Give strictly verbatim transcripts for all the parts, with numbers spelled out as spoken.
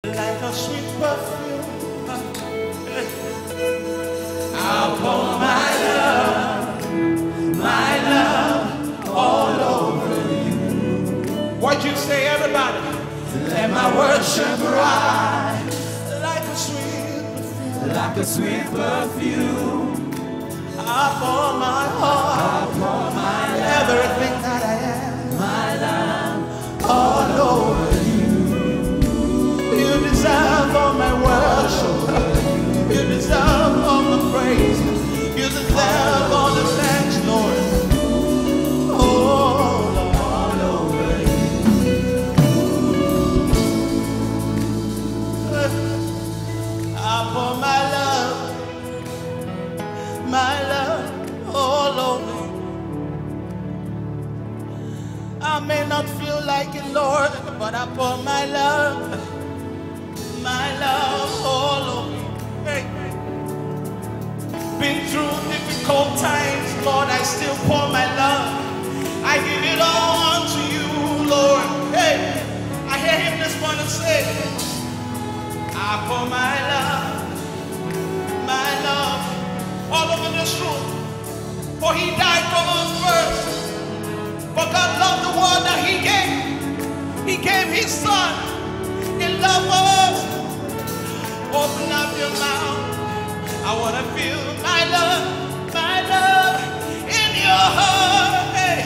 like a sweet perfume. I'll pour my love, my love all over you. What you say, everybody? Let my worship rise like a sweet perfume, like a sweet perfume. I'll pour my heart, I'll pour my love, everything that I am, my love all over you. You deserve all my worship. You deserve all the praise. You deserve all the thanks, Lord. Oh, Lord, all over you. I pour my love, my love all over you. I may not feel like it, Lord, but I pour my love, my love all over you. Hey. Been through difficult times, Lord, I still pour my love. I give it all to you, Lord. Hey, I hear him this morning say, I pour my love, my love all over this room. For he died for us first. For God loved the world that he gave. He gave his son in love for us. Open up your mouth. I want to feel my love, my love in your heart. Hey.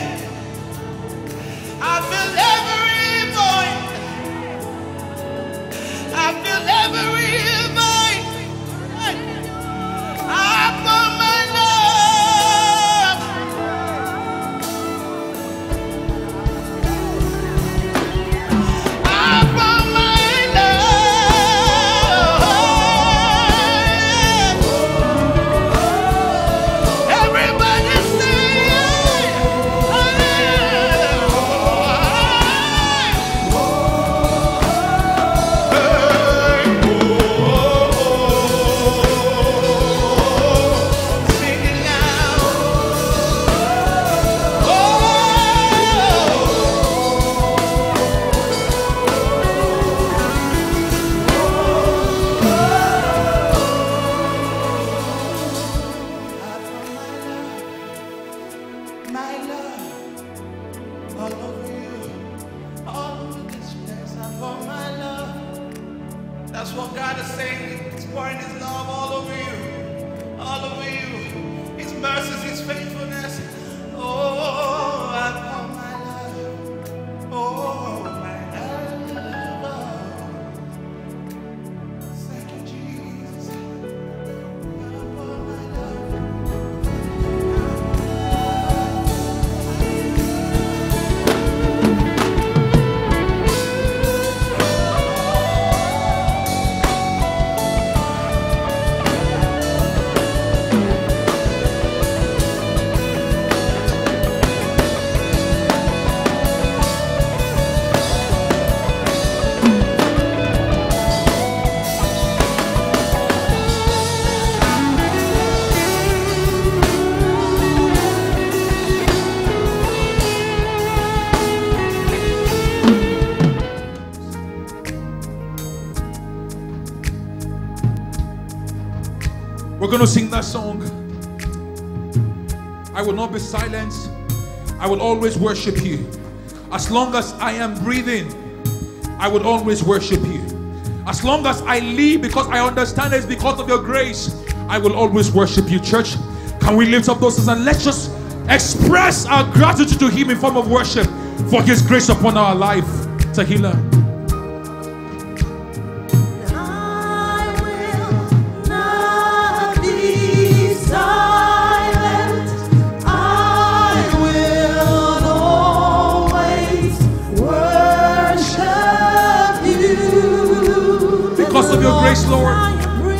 I feel every void. I feel every void. Hey. I put my love. I put my love. Everybody say, sing it now. My love, all over you, all over this place, I pour my love. That's what God is saying. He's pouring his love all over you, all over you. His mercies, his faithfulness. Oh, I pour my love. Oh, my love. Thank you, Jesus. I pour my love. We're going to sing that song. I will not be silent. I will always worship you. As long as I am breathing, I will always worship you. As long as I live, because I understand it's because of your grace, I will always worship you. Church, can we lift up those hands and let's just express our gratitude to him in form of worship for his grace upon our life. Tahila. Because of your grace, Lord. As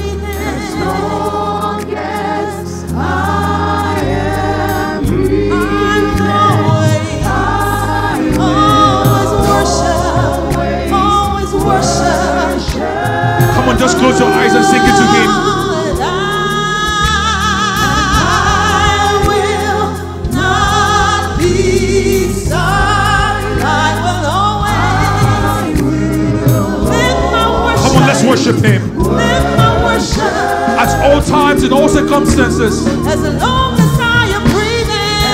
long as I am breathing, I always worship, always worship. Come on, just close your eyes and sing it to him. I will not be silent. I will always lift my worship. Come on, let's worship him. Lift my worship. At all times, in all circumstances. As long as I am breathing,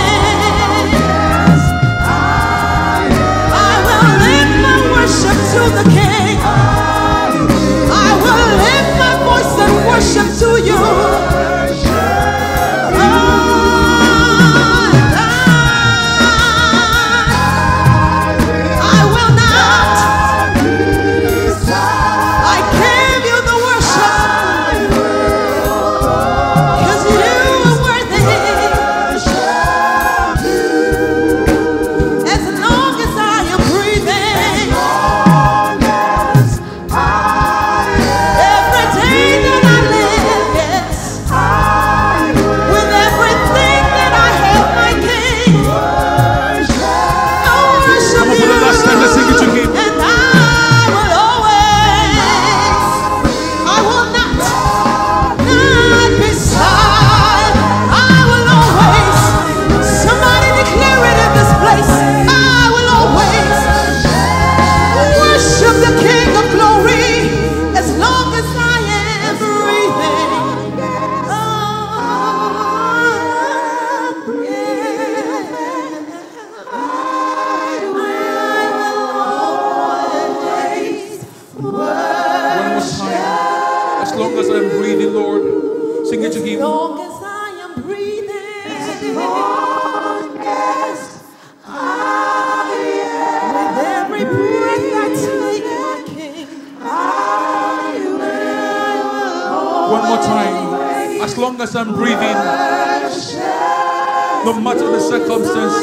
I will lift my worship to the King. I will lift my voice and worship to you. As I'm breathing, no matter the circumstance,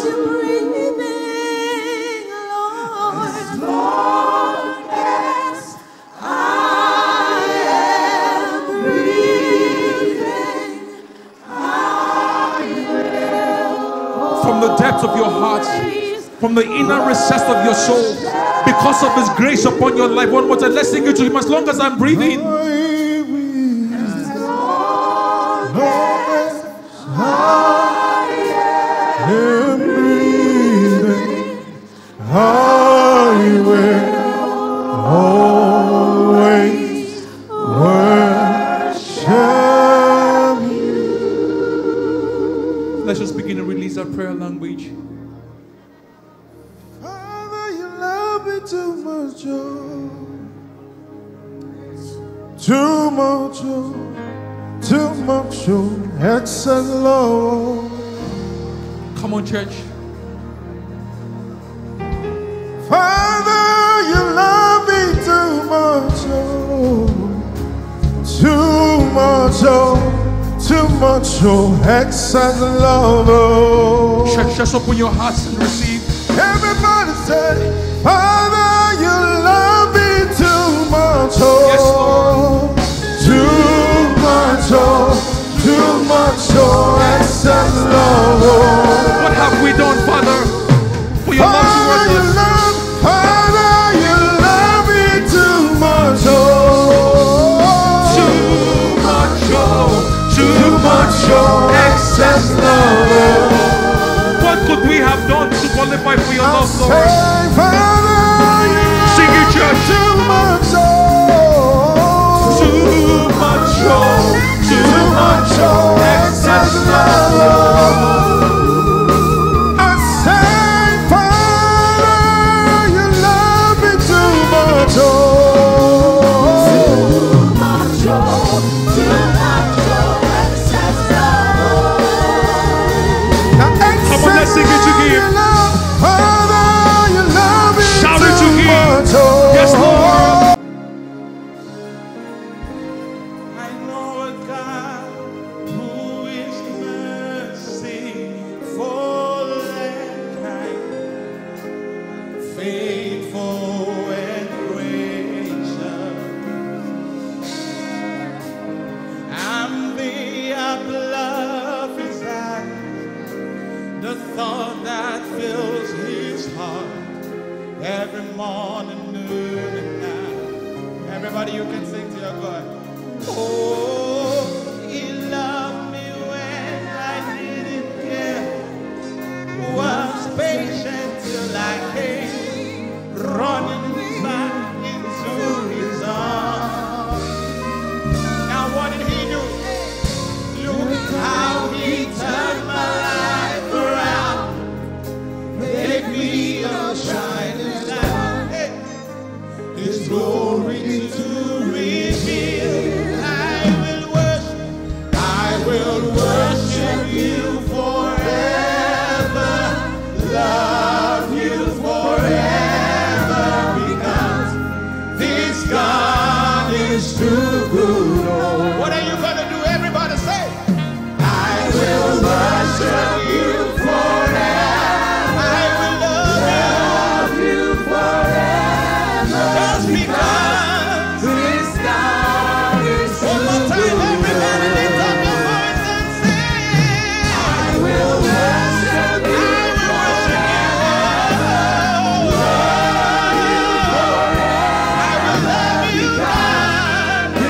from the depths of your heart, from the inner recess of your soul, because of his grace upon your life. One more time, let's sing it to him. As long as I'm breathing, let's just begin to release our prayer language. Father, you love me too much, oh. Too much, oh. Too much, oh. Excess love. Come on, church. Father, you love me too much, oh. Too much, oh. Too much, oh, excess love, oh. Church, just open your hearts and receive. Everybody say, Father, you love me too much, oh. Yes, Lord. Too much, oh, too much, oh, excess love, oh. What have we done, Father, for your love towards us? Father, you love me too much, oh. Too much, oh, excess love. What could we have done to qualify for your love, Lord? Say, Father, you sing it, church. Too much, oh. Too much, oh. Too much, oh, excess love. I say, Father, you love me too much, oh. Too much, oh. Too much. Let's sing it to him. Father, you love me. Shout it to him. Much, oh. Yes, Lord. I know a God who is merciful and kind, faithful and gracious. I'm the apple of his eye, the thought that fills his heart every morning, noon, and night. Everybody, you can sing to your God. Oh, he loved me when I didn't care, was patient till I came, running back into his arms. glory to reveal. I will worship, I will worship you forever, love you forever, because this God is too good. Oh, what are you gonna do? Everybody say, I will worship you forever. I will love you forever, just because this God is too good. One more time, everybody lift up your voice and sing. I will worship you forever, love you forever. I will love you, God.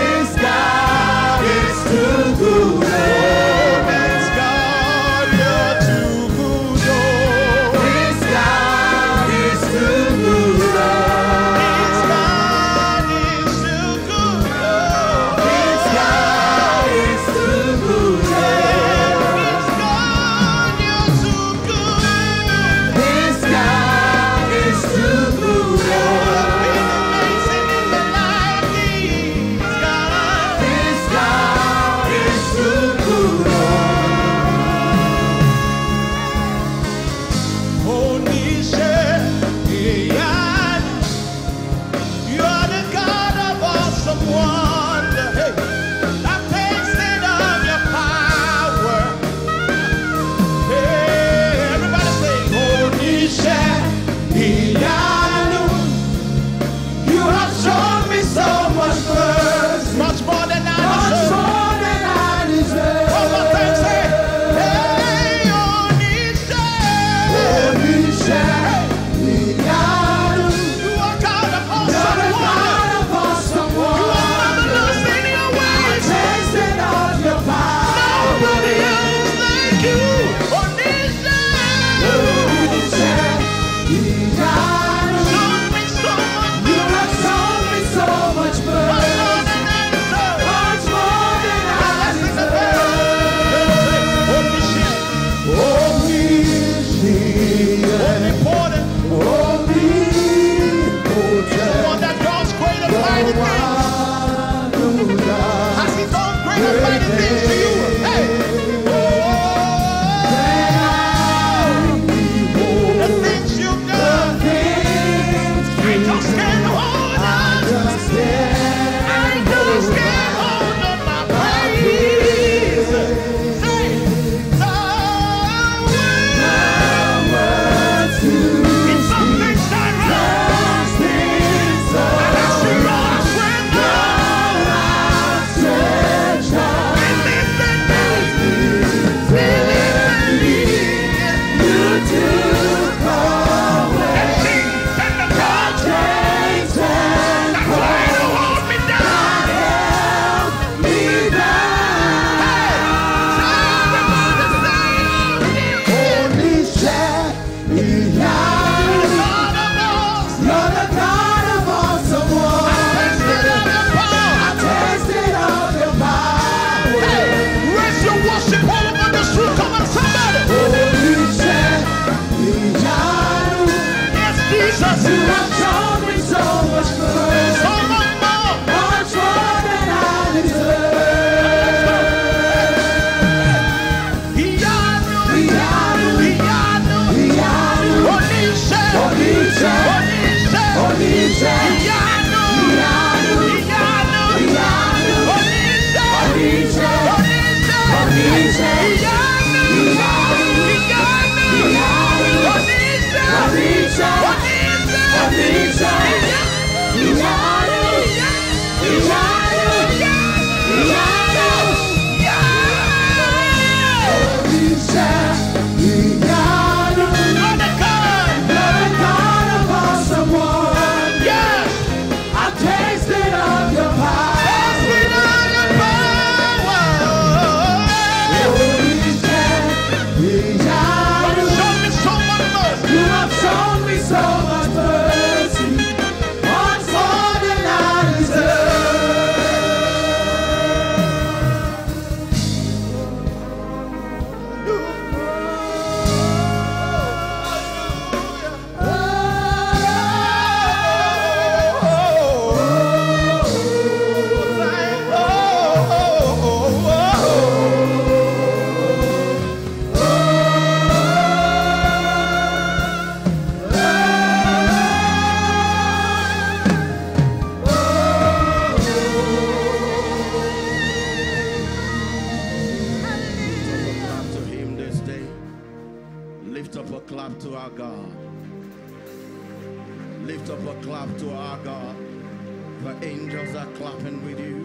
lift up a clap to our God. The angels are clapping with you.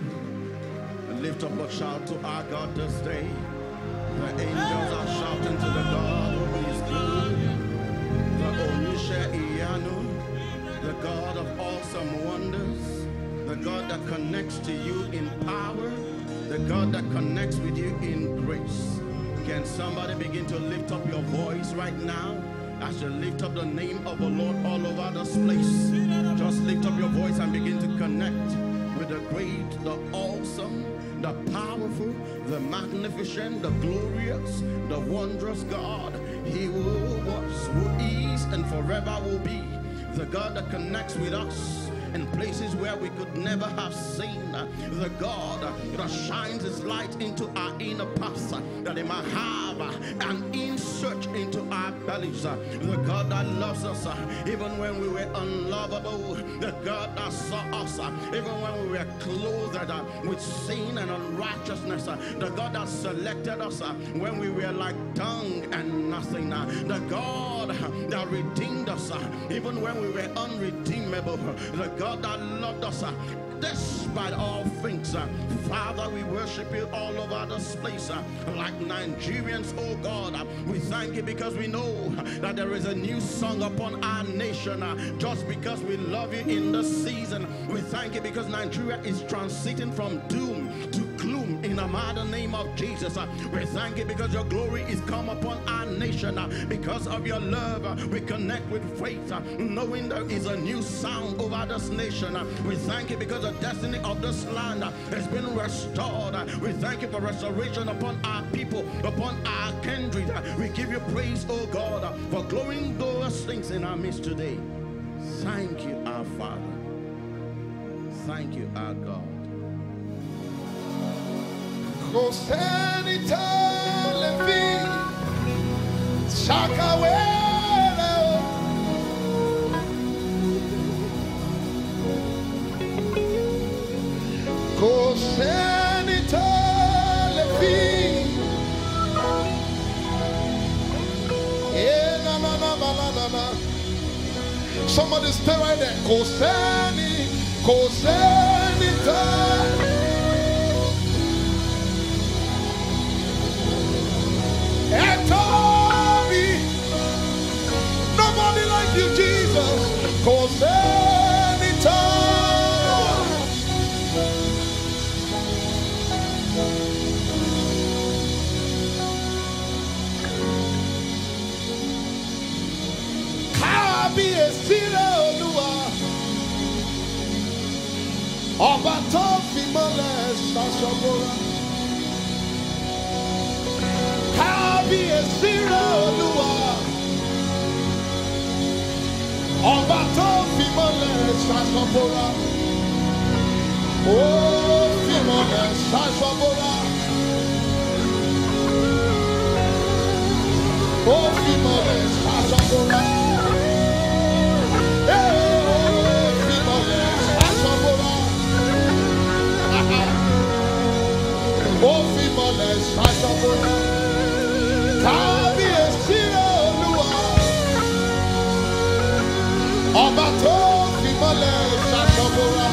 And lift up a shout to our God this day. The angels are shouting to the God who is good. The Onisha Iyanu, the God of awesome wonders, the God that connects to you in power, the God that connects with you in grace. Can somebody begin to lift up your voice right now as you lift up the name of the Lord all over this place? Just lift up your voice and begin to connect with the great, the awesome, the powerful, the magnificent, the glorious, the wondrous God. He who was, who is, and forever will be. The God that connects with us in places where we could never have seen. The God that shines his light into our inner paths, that he might have an in-search into our bellies. The God that loves us even when we were unlovable. The God that saw us even when we were clothed with sin and unrighteousness. The God that selected us when we were like dung and nothing. The God that redeemed us even when we were unredeemable. The God that loved us despite all things. Father, we worship you all over this place like Nigerians. Oh God, we thank you because we know that there is a new song upon our nation. Just because we love you in this season, we thank you because Nigeria is transiting from doom to gloom in the mighty name of Jesus. We thank you because your glory is come upon our nation. Because of your love, we connect with faith, knowing there is a new sound over this nation. We thank you because the destiny of this land has been restored. We thank you for restoration upon our people, upon our kindred. We give you praise, oh God, for glowing those things in our midst today. Thank you, our Father. Thank you, our God. Somebody stay right there. Koseni, Koseni Etobi. Nobody like you, Jesus. Koseni Kabi esira Olúwa. Ọba tó fi mọ́lẹ̀ ṣaṣọ́bọ̀ra. Kábíyèsí rẹ̀ Olúwa. Ọba tó fi mọ́lẹ̀ ṣaṣọ́bọ̀ra. Ó fi mọ́lẹ̀ ṣaṣọ́bọ̀ra. Ó fi mọ́lẹ̀ ṣaṣọ́bọ̀ra. Ó fi mọ́lẹ̀ ṣaṣọ́bọ̀ra. Kábíyèsí Olúwa. Ọba tó fi mọ́lẹ̀ ṣaṣọ́bọ̀ra.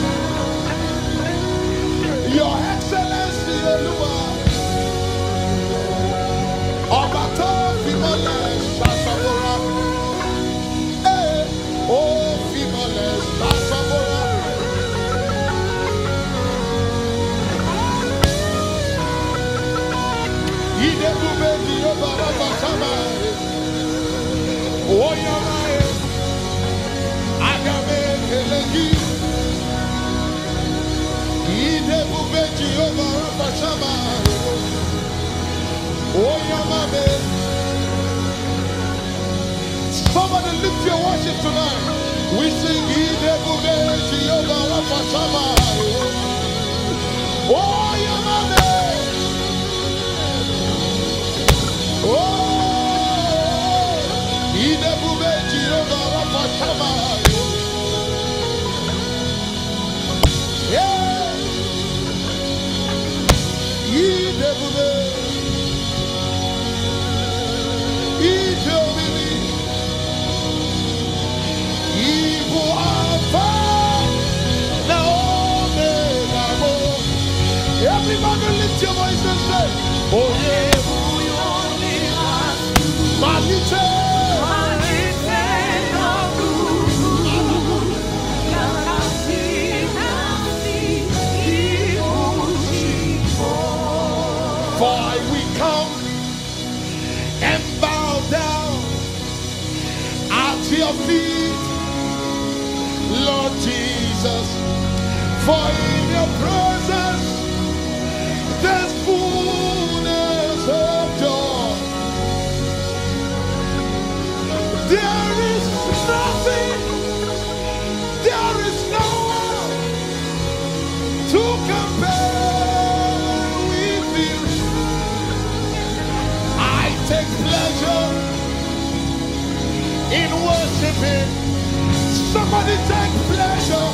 Your Excellency Olúwa. Ọba tó fi mọ́lẹ̀ ṣaṣọ́bọ̀ra. Ó fi mọ́lẹ̀ ṣaṣọ́bọ̀ra. Idebube di obara basama, oyamae, agame kelegi. Idebube di obara basama, oyamae. Somebody lift your worship tonight. We sing Idebube di obara basama, oyamae. Oh, Idebube Jehovah Rapha Shammah. Yeah, Idebube, Idebube, Ibu. Everybody lift your voice and say, oh yeah, Malite. For I will come and bow down at your feet, Lord Jesus. For in your presence there's fullness of joy. There is nothing, there is no one to compare with you. I take pleasure in worshiping. Somebody take pleasure.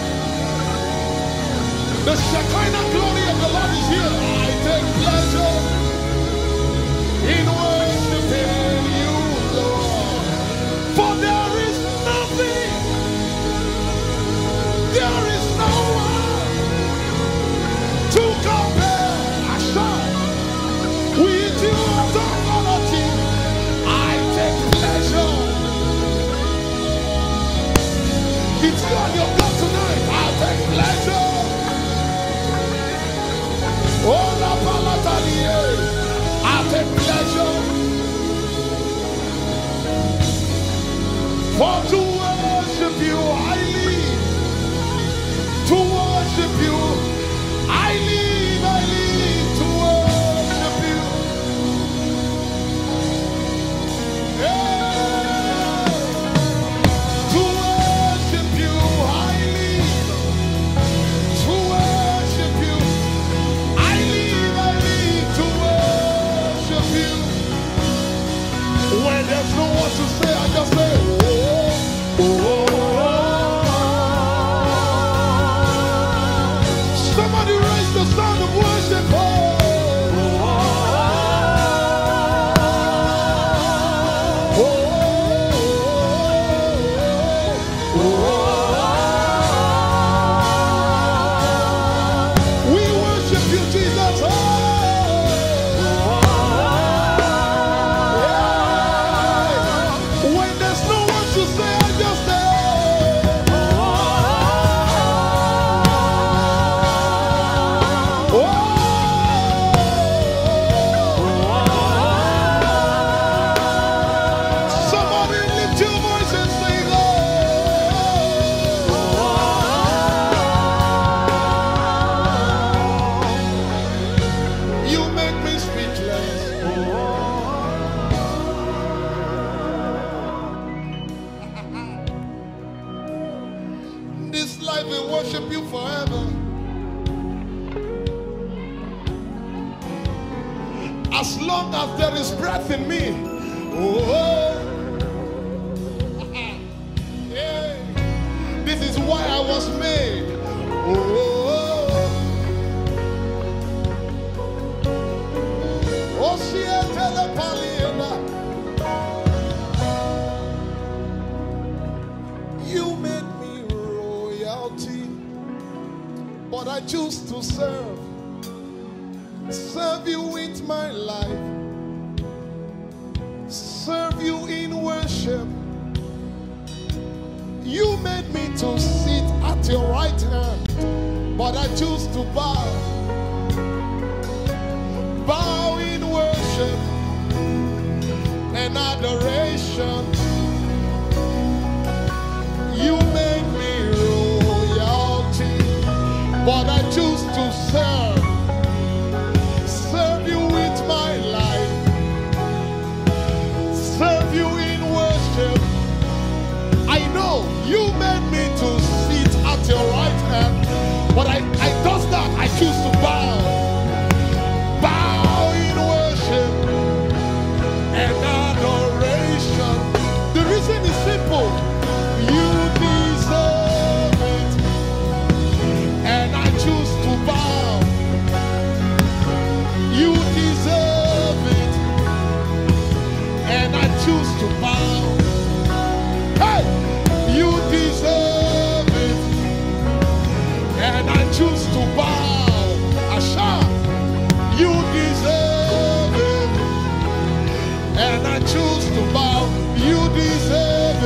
The Shekinah glory of the Lord is here. I take pleasure in worshiping you, Lord. For there is nothing, there is no one to compare with you, authority. I take pleasure. It's you and your God tonight. I take pleasure. Oh, la palatalie, I take pleasure. For to worship you, I live. To worship you, I live, I live to worship you. Yeah. To worship you, I live. To worship you. When there's no one to say, I just say, oh, oh, oh. Somebody raise the sound of worship. Oh, oh, oh, oh. We worship you, Jesus. Oh. Worship you forever. As long as there is breath in me. Oh, yeah. This is why I was made. Oh, oh, she you made me royalty. But I choose to serve, serve you with my life, serve you in worship. You made me to sit at your right hand, but I choose to bow, bow in worship and adoration. You made me royalty, but I choose to serve, serve you with my life, serve you in worship. I know you made me to sit at your right hand, but I, I does that, I choose to bow, bow in worship and adoration. The reason is simple. You deserve it, and I choose to bow.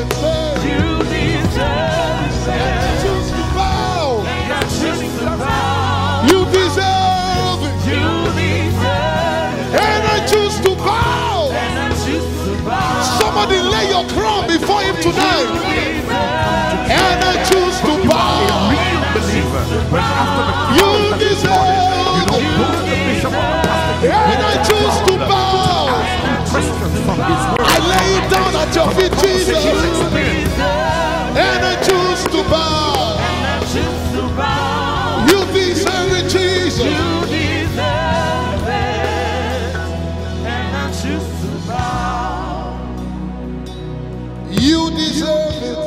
it. Say, You deserve and I it. choose to bow. And I choose to bow. You deserve it. You deserve it. And I choose to bow. And I choose to bow. Somebody lay your crown before him tonight. And I choose to bow. Believer, but after the You crowd that is deserve you know, it. both the bishop or the pastor And I choose to bow. asking questions from his word. I lay it down at your feet, Jesus. Experience. And I choose to bow. And I choose to bow. You deserve it, Jesus. You deserve it. And I choose to bow. You deserve it.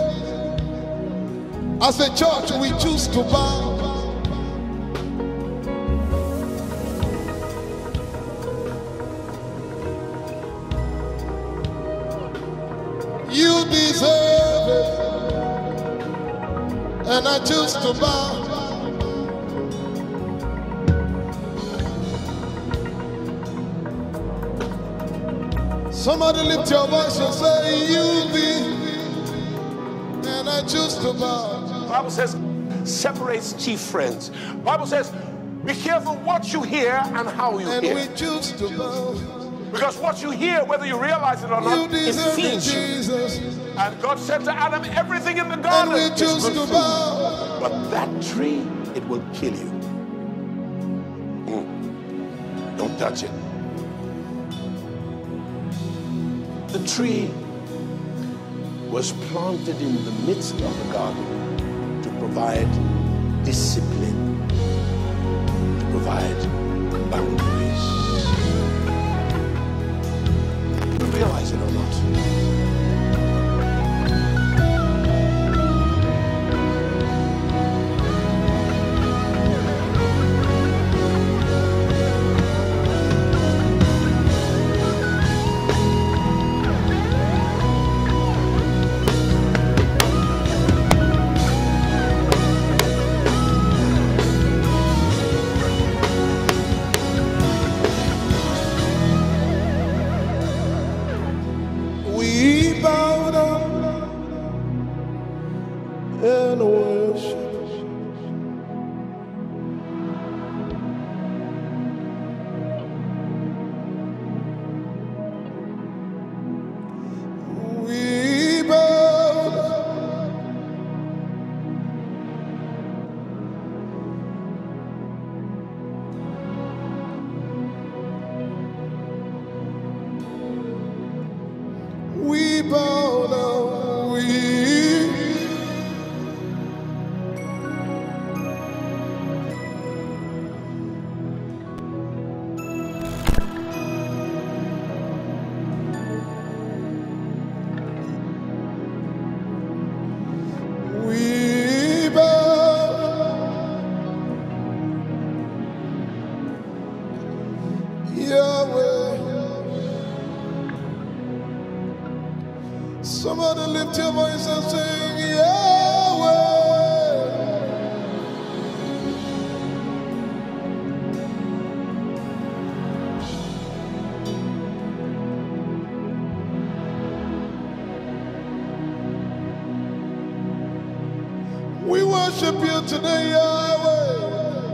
As a church, we choose to bow. You deserve it. And I choose to bow. Somebody lift your voice and say, You deserve. And I choose to bow. Bible says separates chief friends. Bible says be careful what you hear and how you And hear. we choose to bow. Because what you hear, whether you realize it or You not, it deserve it, feeds you. Jesus. And God said to Adam, everything in the And garden we is choose good to food. bow. But that tree, it will kill you. Mm. Don't touch it. The tree was planted in the midst of the garden to provide discipline, to provide boundaries. You realize it or not? We bow down and worship. We bow down. We bow down, we We bow. Yahweh. Somebody lift your voice and sing Yahweh. We worship you today, Yahweh.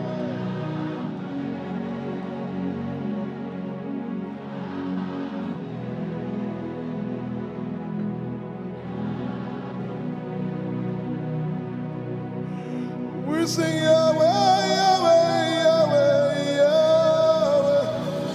We sing Yahweh, Yahweh, Yahweh, Yahweh.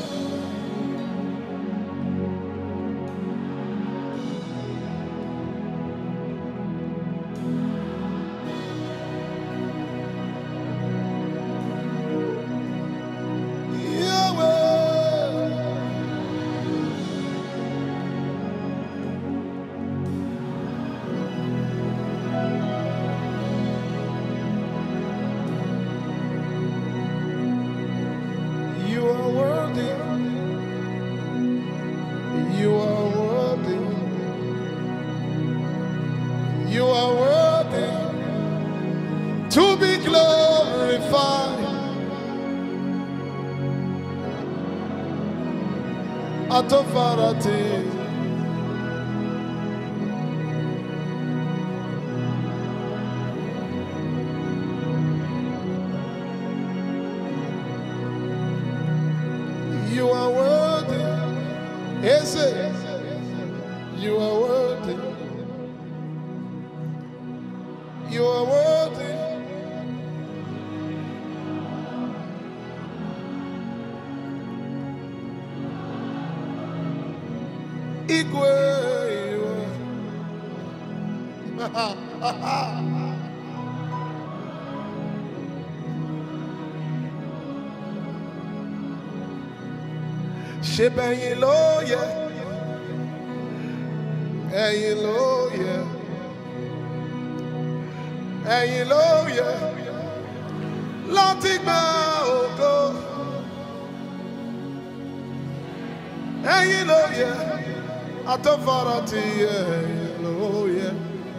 Yahweh. You are worthy. You are worthy. You are worthy to be glorified. Atofarati. Is it? You are worthy. You are worthy. Igwe, you are. Ship ẹ̀yin ló yẹ, ẹ̀yin ló yẹ, ẹ̀yin ló yẹ láti gba ògo, ẹ̀yin ló yẹ àtọ́fọ́rọ́ ti yẹ, ẹ̀yin ló yẹ.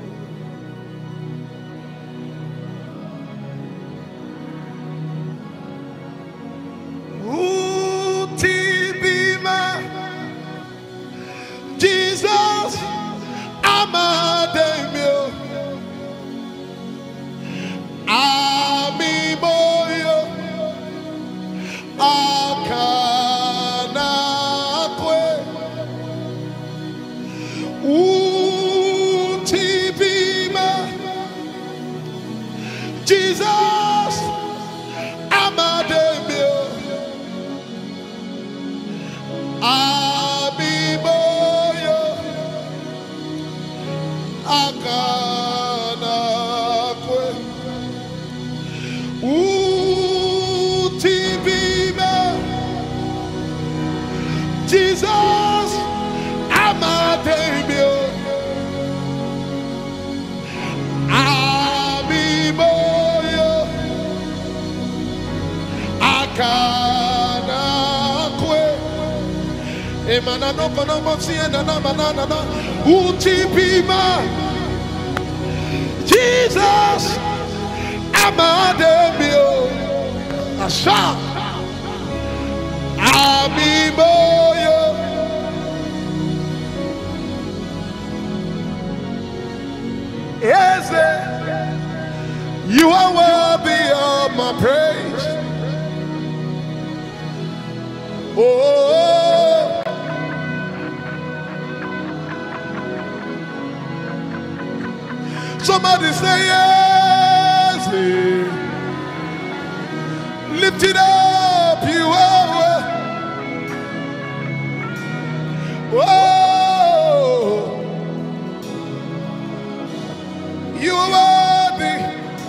Jesus, Amademio, Amimoyo, Akanakwe, Utibima, Jesus, Amademio, Amimoyo, Akanakwe, Utibima, Jesus, Amademio, Amimoyo, Akanakwe, Emanano Konomosia na Manana, Utibima, Jesus, Amademio, Asha, Amimoyo, Yes, you are worthy of my praise. Oh, somebody say yes. Lift it up, you are. Oh, you are worthy.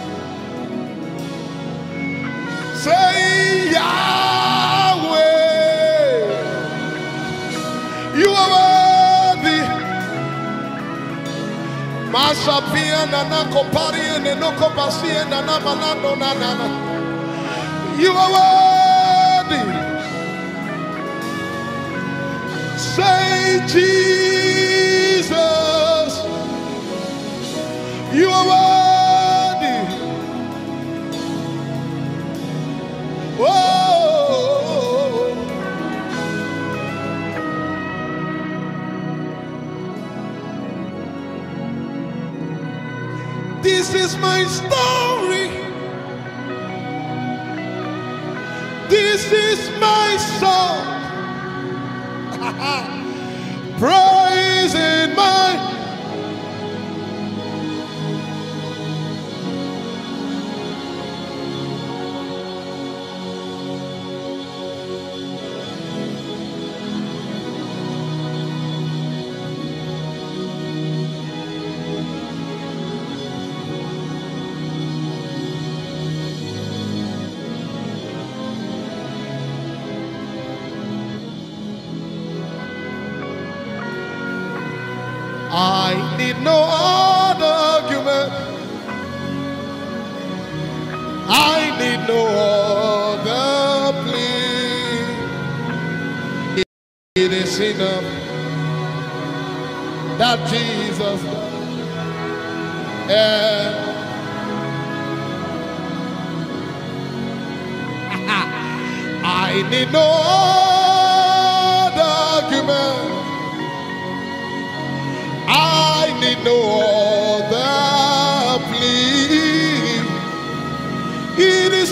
Say Yahweh. You are worthy. Masapia nana kopari ene no kopasi nana malando nana. You are worthy. Say Jesus. You are worthy. Oh, this is my story. This is my song. Praising my I need no other argument. I need no other plea. It is enough that Jesus and I need no other argument. I need no other plea. It is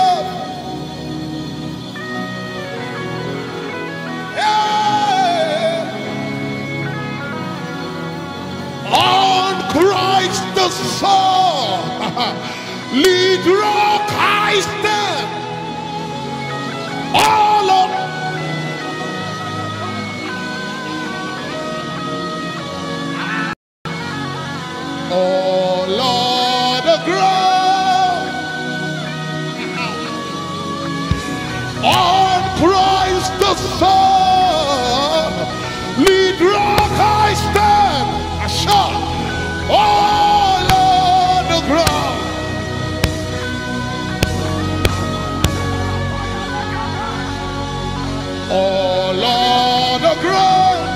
enough. Hey. On Christ the Son, lead rock I stand, I shout, all on the ground. All on the ground,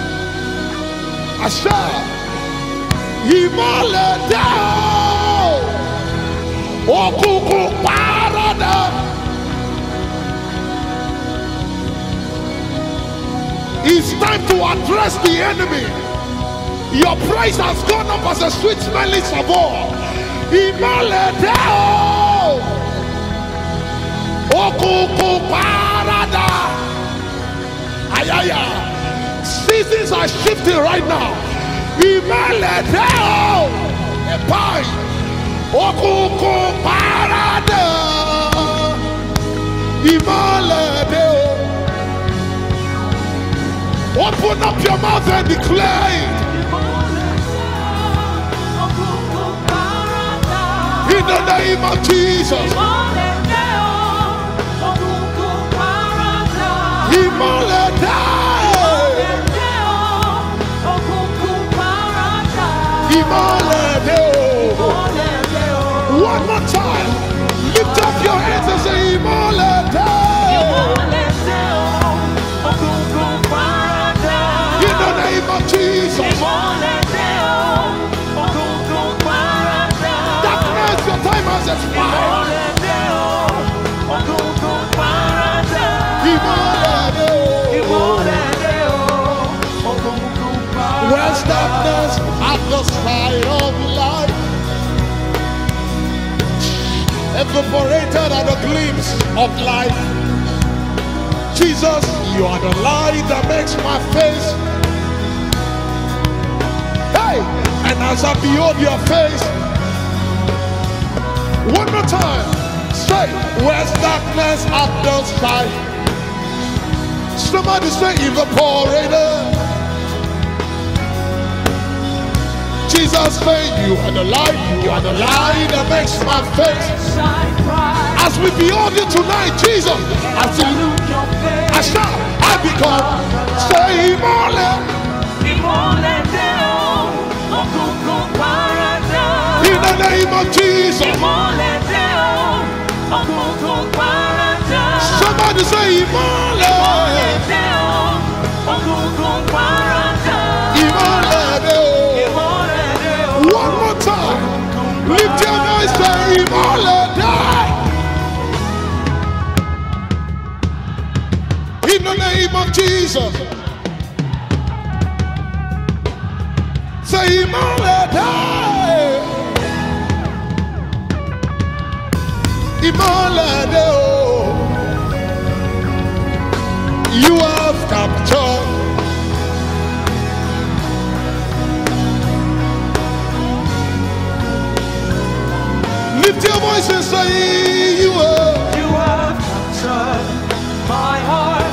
I shout, ìmọ́lẹ̀ dá òkùnkùn paradà. It's time to address the enemy. Your price has gone up as a sweet smelling savour. Ìmọ́lẹ̀ dá òkùnkùn paradà. Ayaya, seasons are shifting right now. Ìmọ́lẹ̀ dá ẹ̀páì òkùnkùn paradà. Ìmọ́lẹ̀ dá. Open up your mouth and declare it. In the name of Jesus. Ìmọ́lẹ̀ dá. Ìmọ́lẹ̀ dá. One more time. Lift up your hands and say ìmọ́lẹ̀ dá. In the name of Jesus. Darkness, your time has expired. Where's darkness at the side of light? Evaporated at the glimpse of life. Jesus, you are the light that makes my face. Hey, and as I behold your face, one more time, say, where's darkness at the side? Somebody say, evaporated. Jesus, say, you are the light, you are the light that makes my face. As we behold you tonight, Jesus, I see you. I shout, I become, say, ìmọ́lẹ̀. In the name of Jesus. Somebody say, ìmọ́lẹ̀. Ìmọ́lẹ̀. One more time. Lift your voice, say, ìmọ́lẹ̀. In the name of Jesus. Say ìmọ́lẹ̀ dá. Ìmọ́lẹ̀ dá. You have captured. Lift your voice and say you have. You have captured my heart.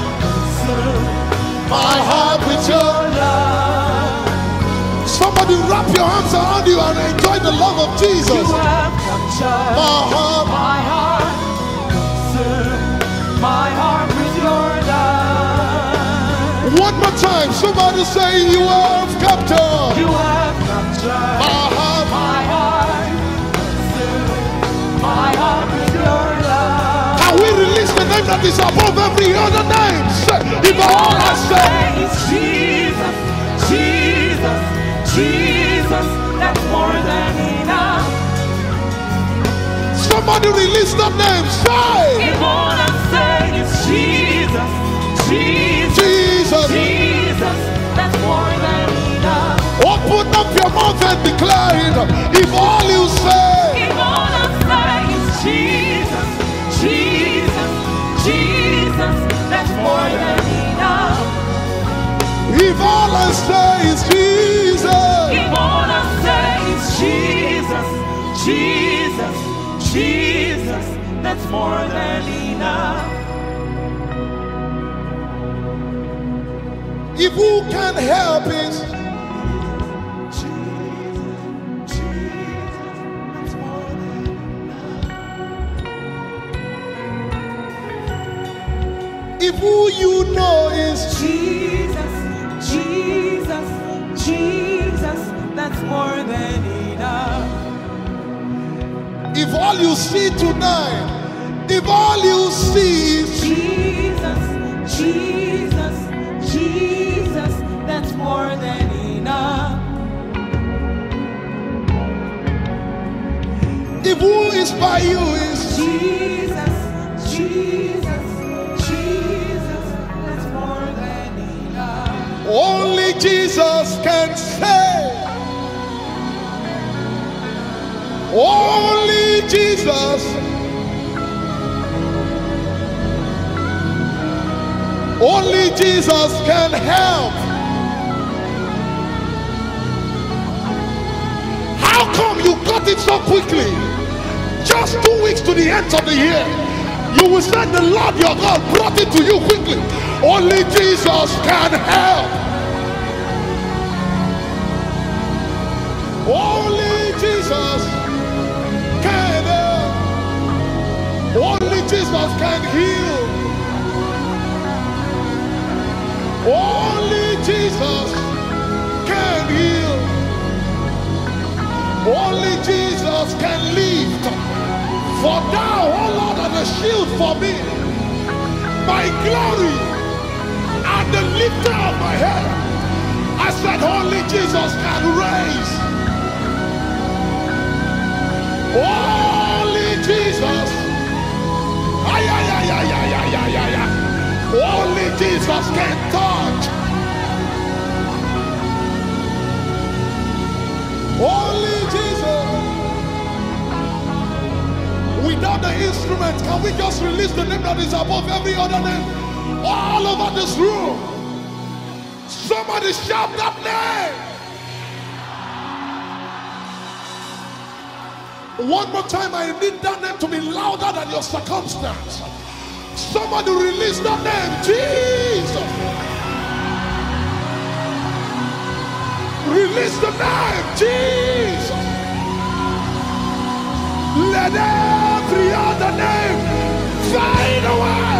My heart with your love. Somebody wrap your arms around you and enjoy the love of Jesus. You have captured My heart. my heart. Consume my heart with your love. One more time. Somebody say you have captured. You have captured My heart. my heart. Consume my heart with your love. And we release the name that is above every other name. Say, if all I say is Jesus, Jesus, Jesus, that's more than enough. somebody release that name. Say, If all I say is Jesus, Jesus, Jesus. Jesus, that's more than enough. Open up your mouth and declare it. If all you say, If all I say is Jesus, Jesus, Jesus, that's more than enough. if all I say is Jesus, If all I say is Jesus, Jesus, Jesus, that's more than enough. if who can help it, If who you know is Jesus, Jesus, Jesus, that's more than enough. if all you see tonight, if all you see is Jesus, Jesus, Jesus, that's more than enough. if who is by you is Jesus, Jesus, Jesus, that's more than enough. only Jesus can save. Only Jesus. Only Jesus can help. How come you got it so quickly? Just two weeks to the end of the year. You will say the Lord your God brought it to you quickly. Only Jesus can help. Only Jesus can help. Only Jesus can heal. Only Jesus can heal. Only Jesus can lift. For thou, O Lord, art a shield for me, my glory and the lifter of my head. I said, only Jesus can raise. Only Jesus. Ay, ay, ay, ay, ay, ay, ay, ay, ay. Only Jesus can touch. Only Jesus. Without the instrument, can we just release the name that is above every other name? All over this room. Somebody shout that name. One more time, I need that name to be louder than your circumstance. Somebody release that name, Jesus. Release the name, Jesus. Let every other name fade away.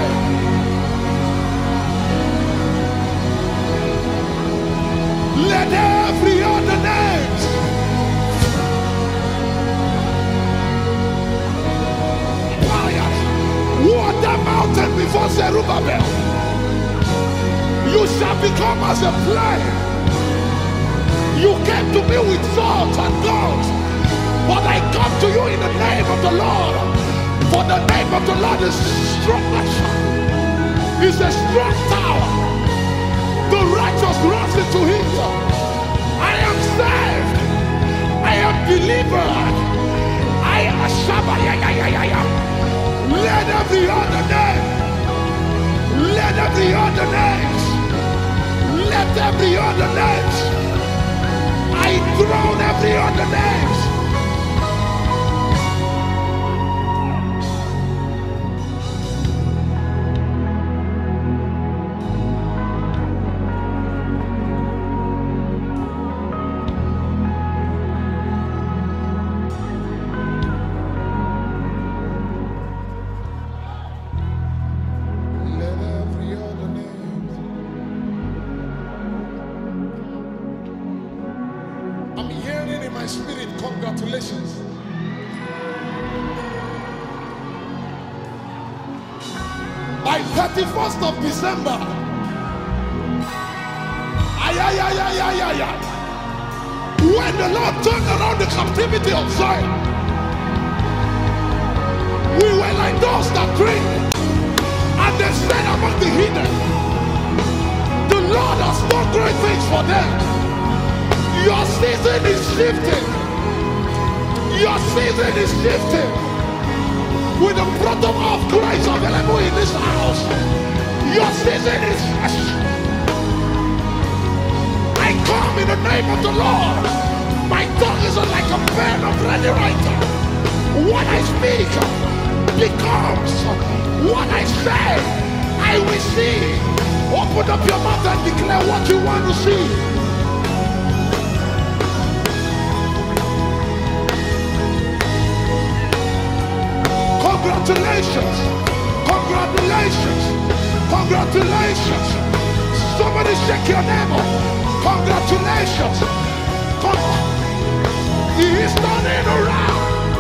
Let every other name. What the mountain before Zerubbabel. You shall become as a plain. You came to me with swords and guns, but I come to you in the name of the Lord. For the name of the Lord is strong. It's a strong tower. The righteous runs into it. I am saved. I am delivered. I am a Shabbat. Let every other name, let every other names, let every other names, I drown every other names. thirty-first of December. Ay, ay, ay, ay, ay, ay, ay. When the Lord turned around the captivity of Zion, we were like those that drink, and they said among the heathen, the Lord has done great things for them. Your season is shifting. Your season is shifting. With the protocol of Christ available in this house, your season is fresh. I come in the name of the Lord. My tongue is like a pen of ready writer. What I speak becomes what I say. I will see. Open up your mouth and declare what you want to see. Congratulations, congratulations, congratulations. Congratulations. Somebody shake your neighbor. Congratulations. Con- he is turning around.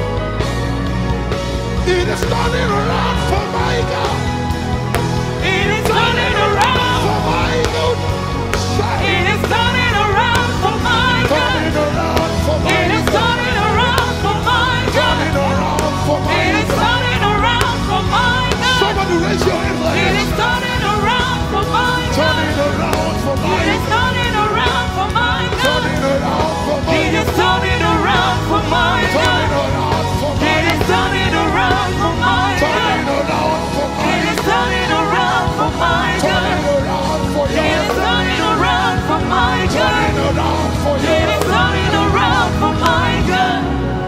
It is turning around for my God. It is turning around. For my good. It is turning around for my Turning good. around for my It is good. turning around for my Turning good. around for my It is good. turning around for my good. Somebody raise your hands like It this. is turning around for my Turning good. around for my It is good. turning around for my Turning good. around for my It is good. turning around for my Turning good. around for my It is good. turning around for my Turning good. around for my It is good. turning around for my Turning good. around for It your is good. turning around for my Turning good. around for It your is good. turning around for my good.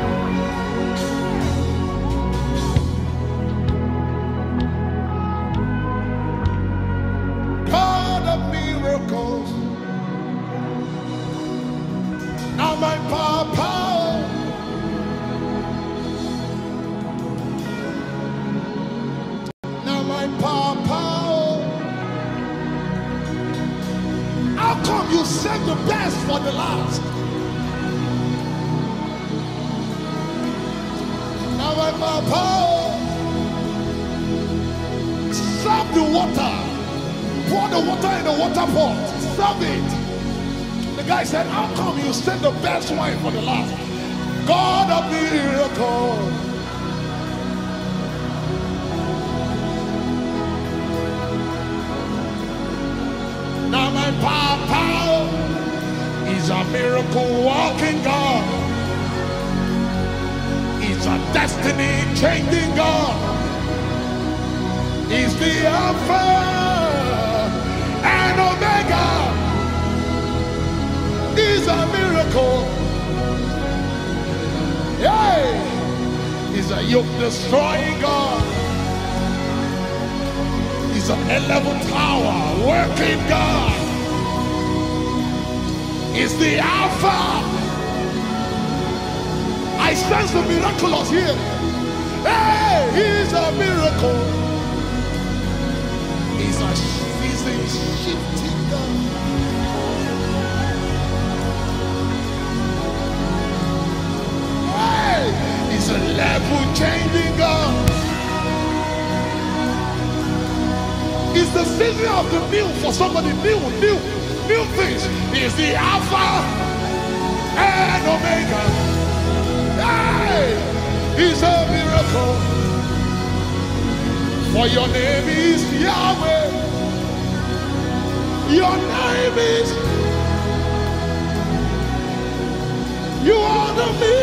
God of miracles. Now my papa. Now my papa. How come you save the best for the last? Now my papa. Serve the water. Pour the water in the water pot. Serve it. The guy said, how come you send the best wine for the last? God of miracles. Now my papa is a miracle walking God. He's a destiny changing God. He's the Alpha and Omega. He's a miracle. Yay! He's a yoke destroying God. He's an eleven tower working God. He's the Alpha. I sense the miraculous here. Hey, he's a miracle. He's a he's a shifting God. Hey, he's a level changing God. It's the season of the new for somebody new, new, new things. He's the Alpha and Omega. Hey, he's a miracle. For your name is Yahweh. Your name is. You honor me.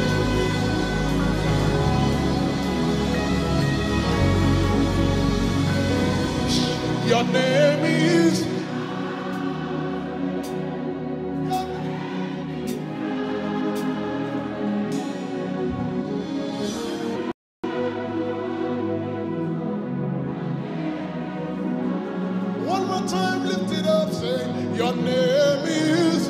Your name is. One more time, lift it up, say, your name is.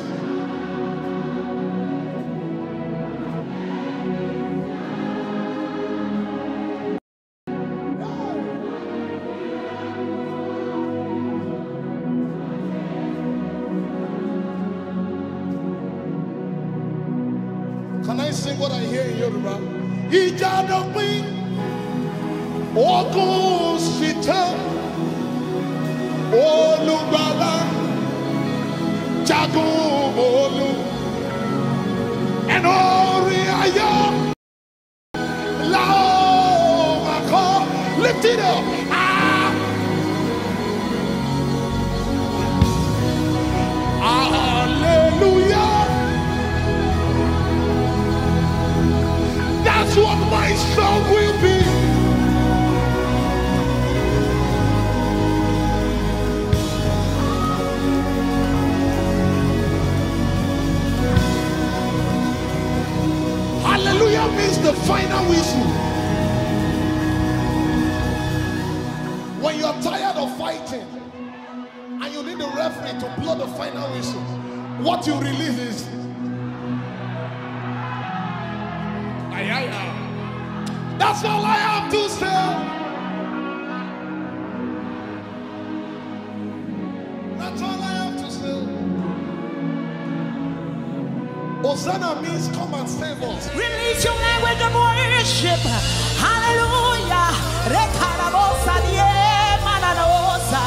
Can I sing what I hear in Yoruba? Ijadopin, Ogun Sita, Olubala, Jagun Olu, and Oriaya, Lao Mako, lift it up. Ah. Hallelujah. That's what my song will be. Hallelujah means the final whistle. When you're tired of fighting and you need the referee to blow the final whistle, what you release is. Aye, aye, aye. That's all I have to say. Hosanna means come and save us. Release your language of worship. Hallelujah. Rekarabosa die mananosa.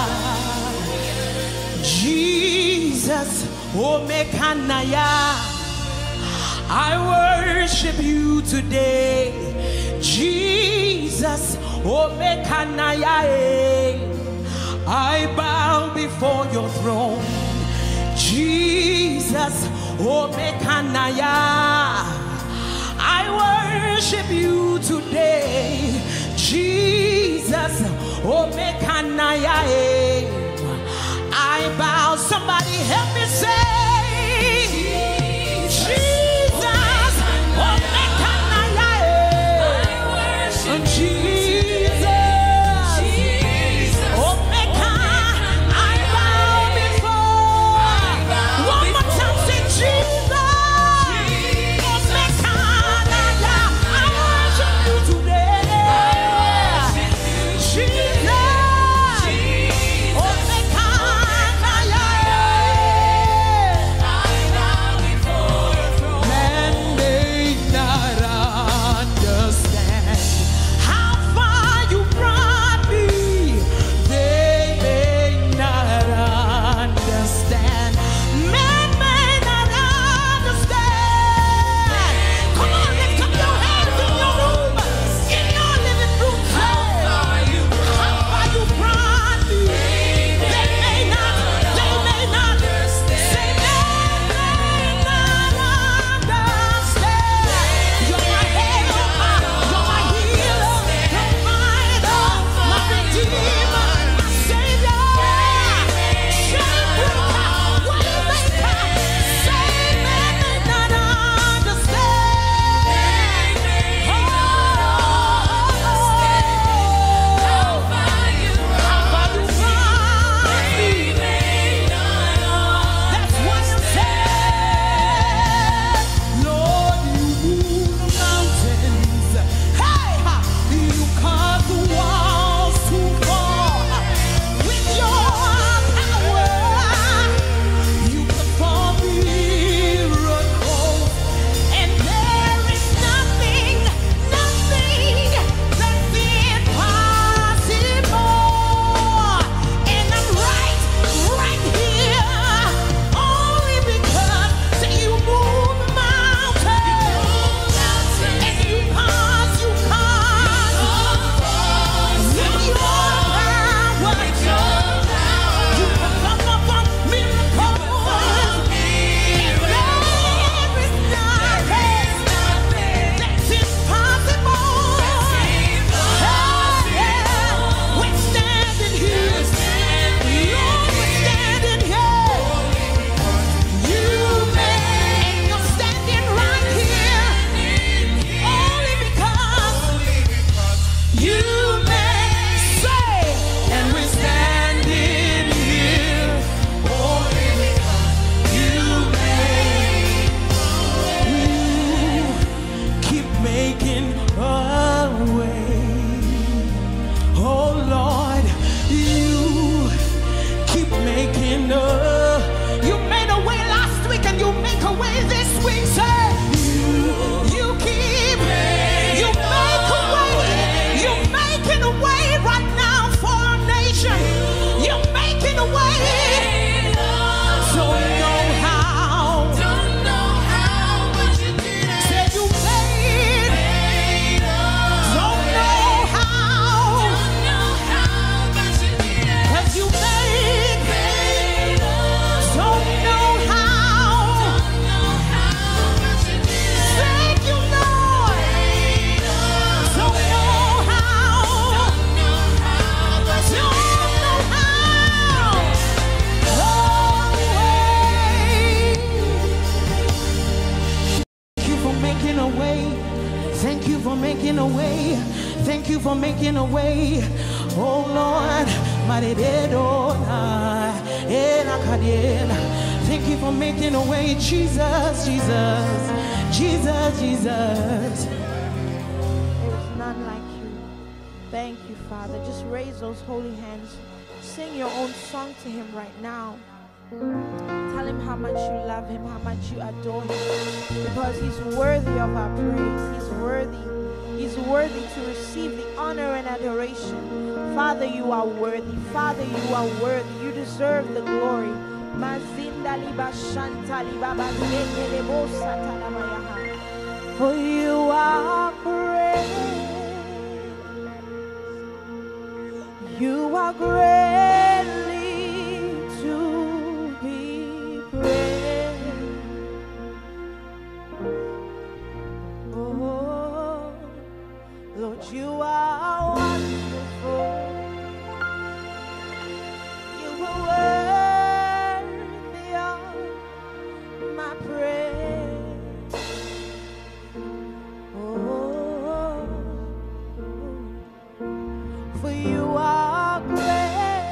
Jesus, oh mekanaya, I worship you today. Jesus, oh mekanaya, I bow before your throne. Jesus, oh mekanaya, I worship you today. Jesus, oh mekanaya, I bow. Somebody help me say, Jesus, oh mekanaya, I worship Jesus, oh mekanaya, I bow before. One more time, say Jesus, oh mekanaya, I worship you today. Jesus, oh mekanaya, man may not understand how far you brought me. They may not understand. Man may not understand. Come on, lift up your hands in your room, in your living room. How far you brought me. They may not, they may not say, man may not understand. You're my helper, you're my healer, provider, my redeemer, my savior, chain breaker, way maker. Say man may not understand. Oh, how far you brought me. That's what you said. Lord, you move the mountains. Hey, ha, you cause the walls to fall. With your power, you perform miracles. And there is nothing, nothing that's impossible. And I'm right, right here, only because you move the mountains. And you cause, you cause, with your power, you perform miracles. And there is nothing that's impossible. We're standing here, Lord, we're standing here. You made, and you're standing right here, only because you made. Say, and we're standing here, only because you made. You keep making a way. Oh Lord, you keep making a. You made a way last week and you make a way this week. Say, you, you keep, you make a way. You're making a way right now for our nation. You're making a way. Don't know how. Don't know how, but you did it. Said you made. Don't know how. Don't know how, but you did it. 'Cause you made. Don't know how. Don't know how, but you did it. Thank you, Lord. Don't know how. Don't know how, but you did it. Don't know how. Oh, thank you for making a way. Thank you for making a way. Thank you for making a way. Oh Lord, Maridedona, Elakadena. Thank you for making a way, Jesus, Jesus, Jesus, Jesus. There is none like you. Thank you, Father. Just raise those holy hands. Sing your own song to him right now. Tell him how much you love him, how much you adore him, because he's worthy of our praise. He's worthy. He's worthy to receive the honor and adoration. Father, you are worthy. Father, you are worthy. You deserve the glory. For you are great. You are greatly to be praised. Oh, Lord, you are wonderful. You are worthy of my praise. Oh, for you are great.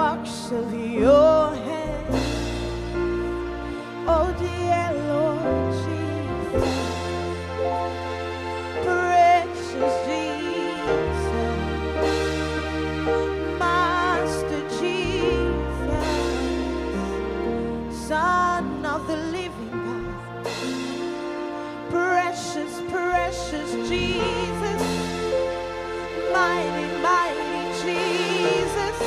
works of your hand. Oh dear Lord Jesus, precious Jesus, Master Jesus, Son of the living God, precious, precious Jesus, mighty, mighty Jesus,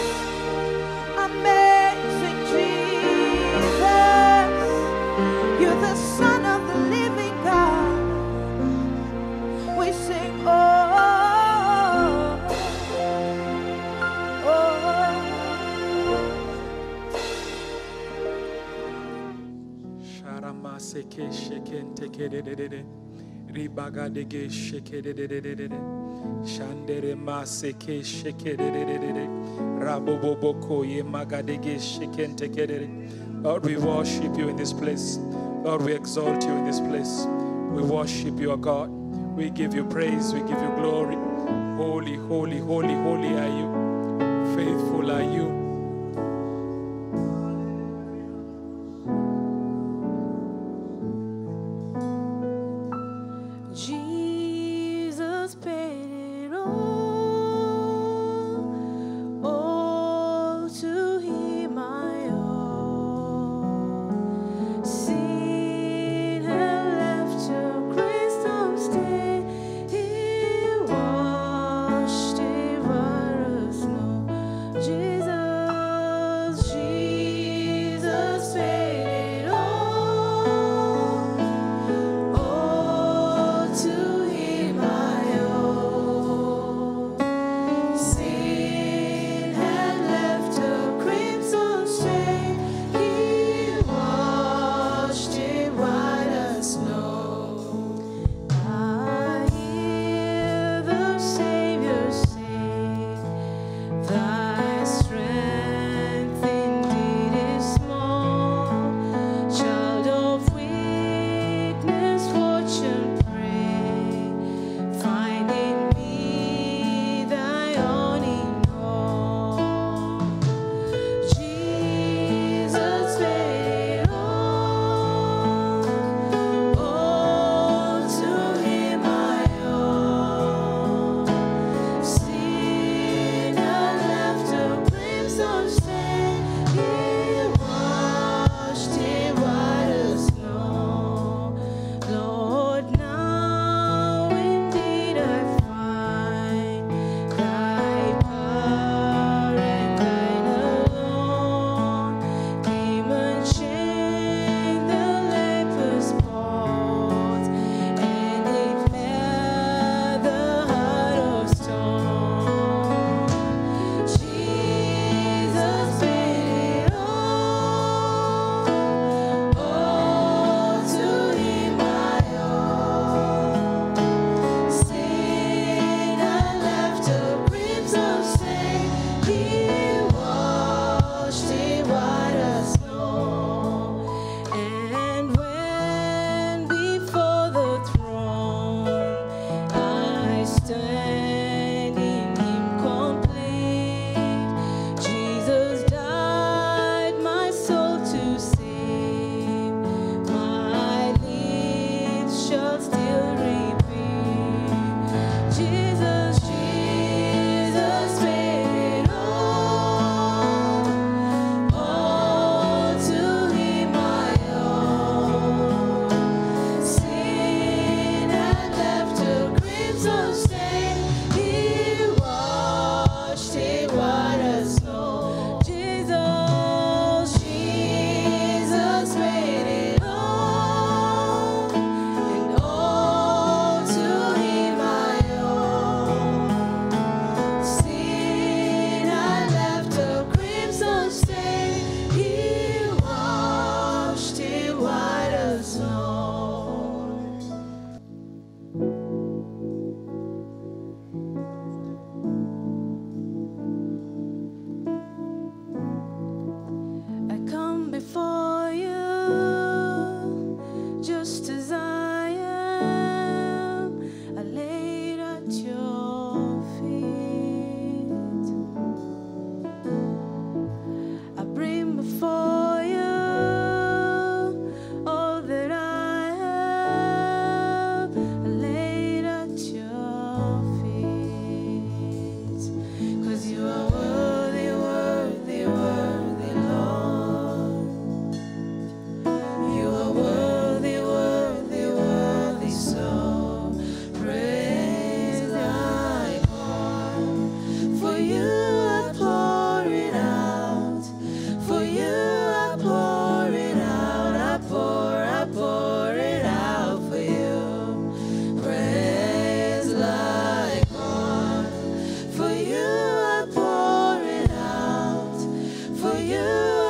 amazing Jesus, you're the Son of the living God. We sing, oh, oh, Sharama seke sheken teke de de de de. Ribaga dege sheke de de de de de. Shandere ma seke sheke de de de de de. Raboboboko ye magadege sheken teke de de. Lord, we worship you in this place. Lord, we exalt you in this place. We worship you, O God. We give you praise. We give you glory. Holy, holy, holy, holy are you. Faithful are you. Jesus paid it all. Oh, to him I owe. Sin had left a crystal stain. He washed it white as snow. Jesus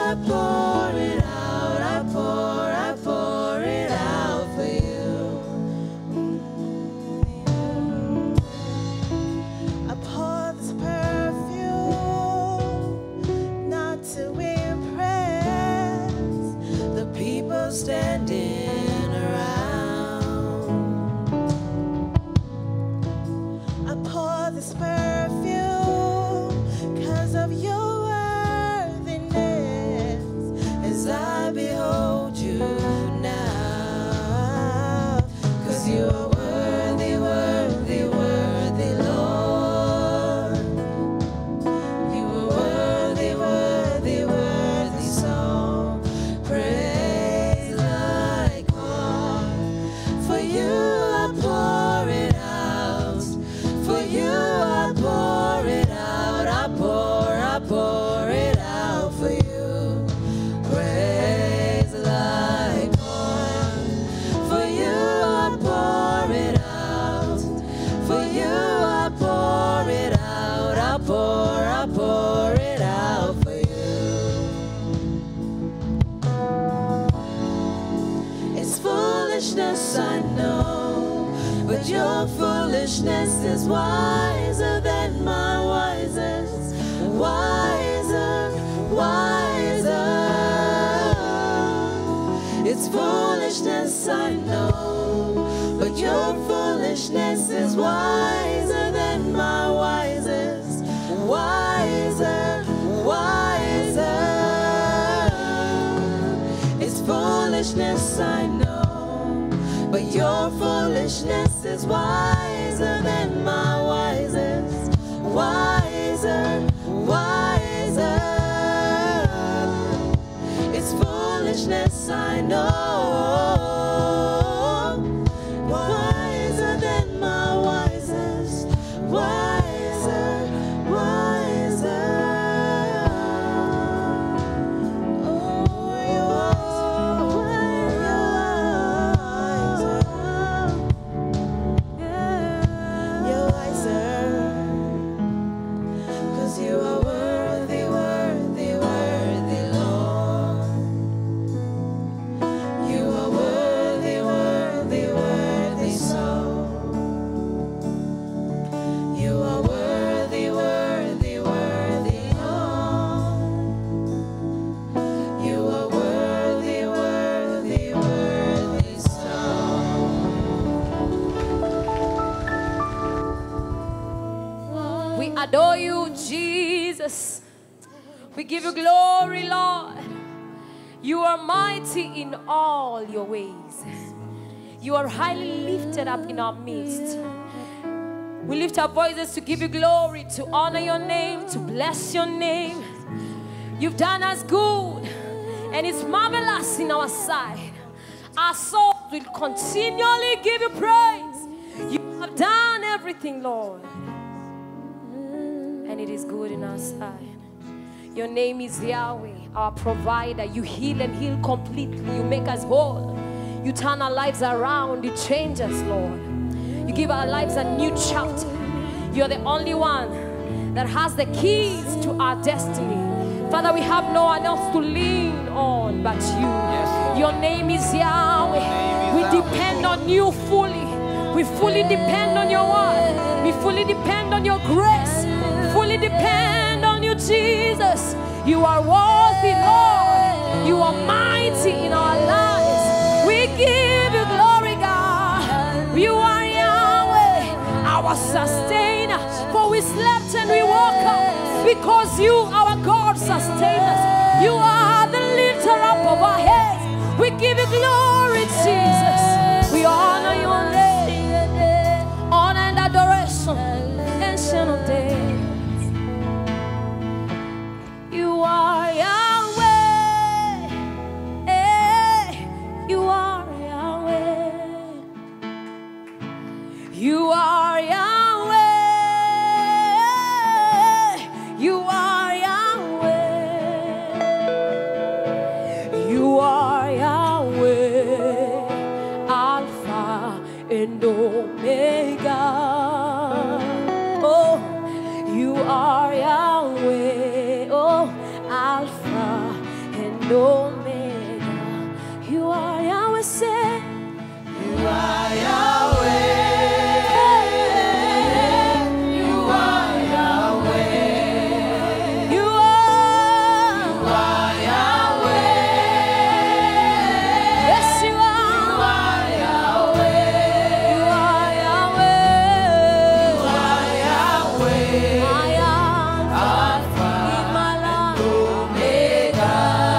I pour it out. I pour, I pour it out for you. I pour this perfume not to impress the people standing around. I pour this perfume because of your worthiness as I behold you now. Because you are worthy, worthy, worthy, Lord. You are worthy, worthy, worthy, so praise like oil. For you I pour it out. For you I pour it out. I pour, I pour it out for you. Praise like oil. For you I pour it out. For you I pour it out. I pour, I pour it out for you. It's foolishness, I know, but your foolishness is wiser than my wisest. Wiser, wiser. It's foolishness, I know, but your foolishness is wiser than my wisest. Wiser, wiser. It's foolishness, I know, but your foolishness is wiser than my wisest. Wiser, wiser. It's foolishness, I know. Wiser than my wisest. Wiser, wiser. Oh, you are wiser. You're wiser. 'Cause you are worthy, worthy, worthy, Lord. You are worthy, worthy, worthy, so. You are worthy, worthy, worthy, Lord. You are worthy, worthy, worthy, so. We adore you, Jesus. We give you glory, Lord. You are mighty in all your ways. You are highly lifted up in our midst. We lift our voices to give you glory, to honor your name, to bless your name. You've done us good, and it's marvelous in our sight. Our souls will continually give you praise. You have done everything, Lord, and it is good in our sight. Your name is Yahweh, our provider. You heal and heal completely. You make us whole. You turn our lives around. You change us, Lord. You give our lives a new chapter. You're the only one that has the keys to our destiny. Father, we have no one else to lean on but you. Your name is Yahweh. We depend on you fully. We fully depend on your word. We fully depend on your grace. Fully depend on you, Jesus. You are worthy, Lord. You are mighty in our lives. We give you glory, God. You are Yahweh, our sustainer. For we slept and we woke up because you, our God, sustain us. You are the lifter up of our heads. We give you glory, Jesus. We honor your name. Honor and adoration. Ancient of days. You are Yahweh. Eh, you are Yahweh. You are Yahweh. You are Yahweh. You are Yahweh. Alpha and Omega. Oh, you are Yahweh. Oh, Alpha and and Omega. You are Yahweh, say. You are Yahweh. You are Yahweh. You are. You are Yahweh. Yes, you are. You are Yahweh. You are Yahweh. You are Yahweh. I am Alpha and Omega.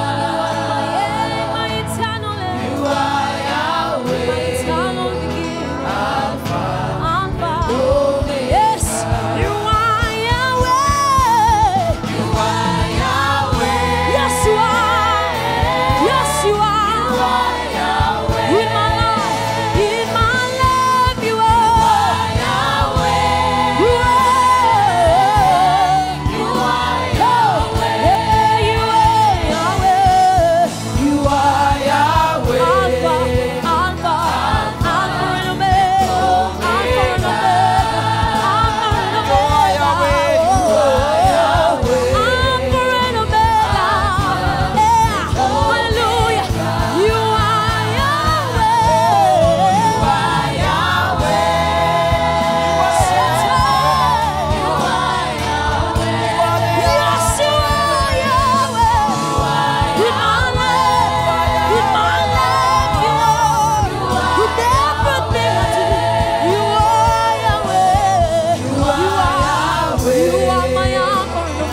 My eternal end. You are Yahweh. My eternal beginning. Alpha. Alpha. Omega. Yes, you are Yahweh. You are Yahweh. Yes, you are. Yes, you are. You are Yahweh. In my life, in my life, you are Yahweh. You are. You are Yahweh. You are Yahweh. You are Yahweh. Alpha, Alpha, Alpha and Omega. Alpha and Omega. Alpha and Omega. You are Yahweh. Alpha and Omega. Yeah. Hallelujah. You are Yahweh. You are Yahweh. You are Yahweh. Yes, you are Yahweh. In my life, in my life, you are. In everything I do, you are Yahweh. You are Yahweh. You are my Alpha and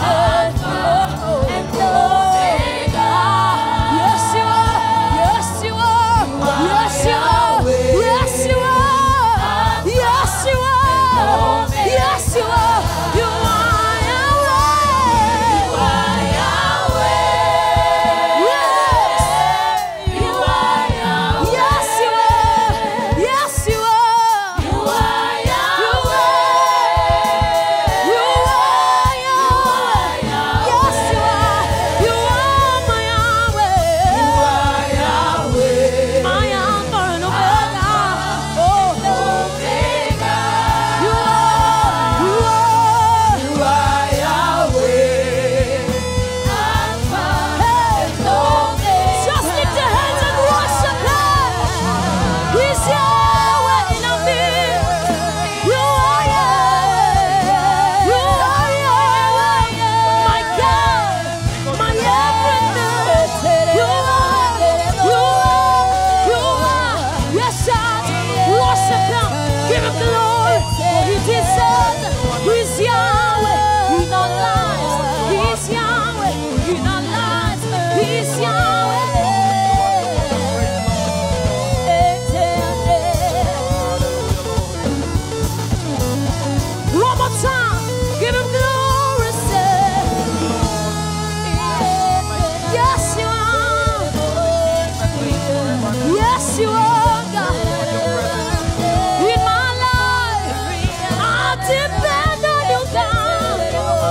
Omega. Yes, you are. Yes, you are. Yes, you are. Yes, you are. Yes, you are. Yes, you are. You are Yahweh. You are Yahweh. Yes. You are Yahweh. Yes, you are. Yes, you are. You are Yahweh. You are Yahweh. Yes, you are. You are my Yahweh. You are Yahweh. My Alpha and Omega. Oh, Omega. You are. You are. You are Yahweh. Alpha and Omega. Just lift your hands and worship Him. He's Yahweh in our midst. You are Yahweh. You are Yahweh. My God, my everything. You are. You are. You are. Yes, God. Worship Him. Give Him glory. For He deserves it. He's Yahweh in our lives. He's Yahweh in our lives. He's Yahweh. One more time. Give Him glory. Say. Yes, you are. Yes, you are, God. In my life, I depend on you, God.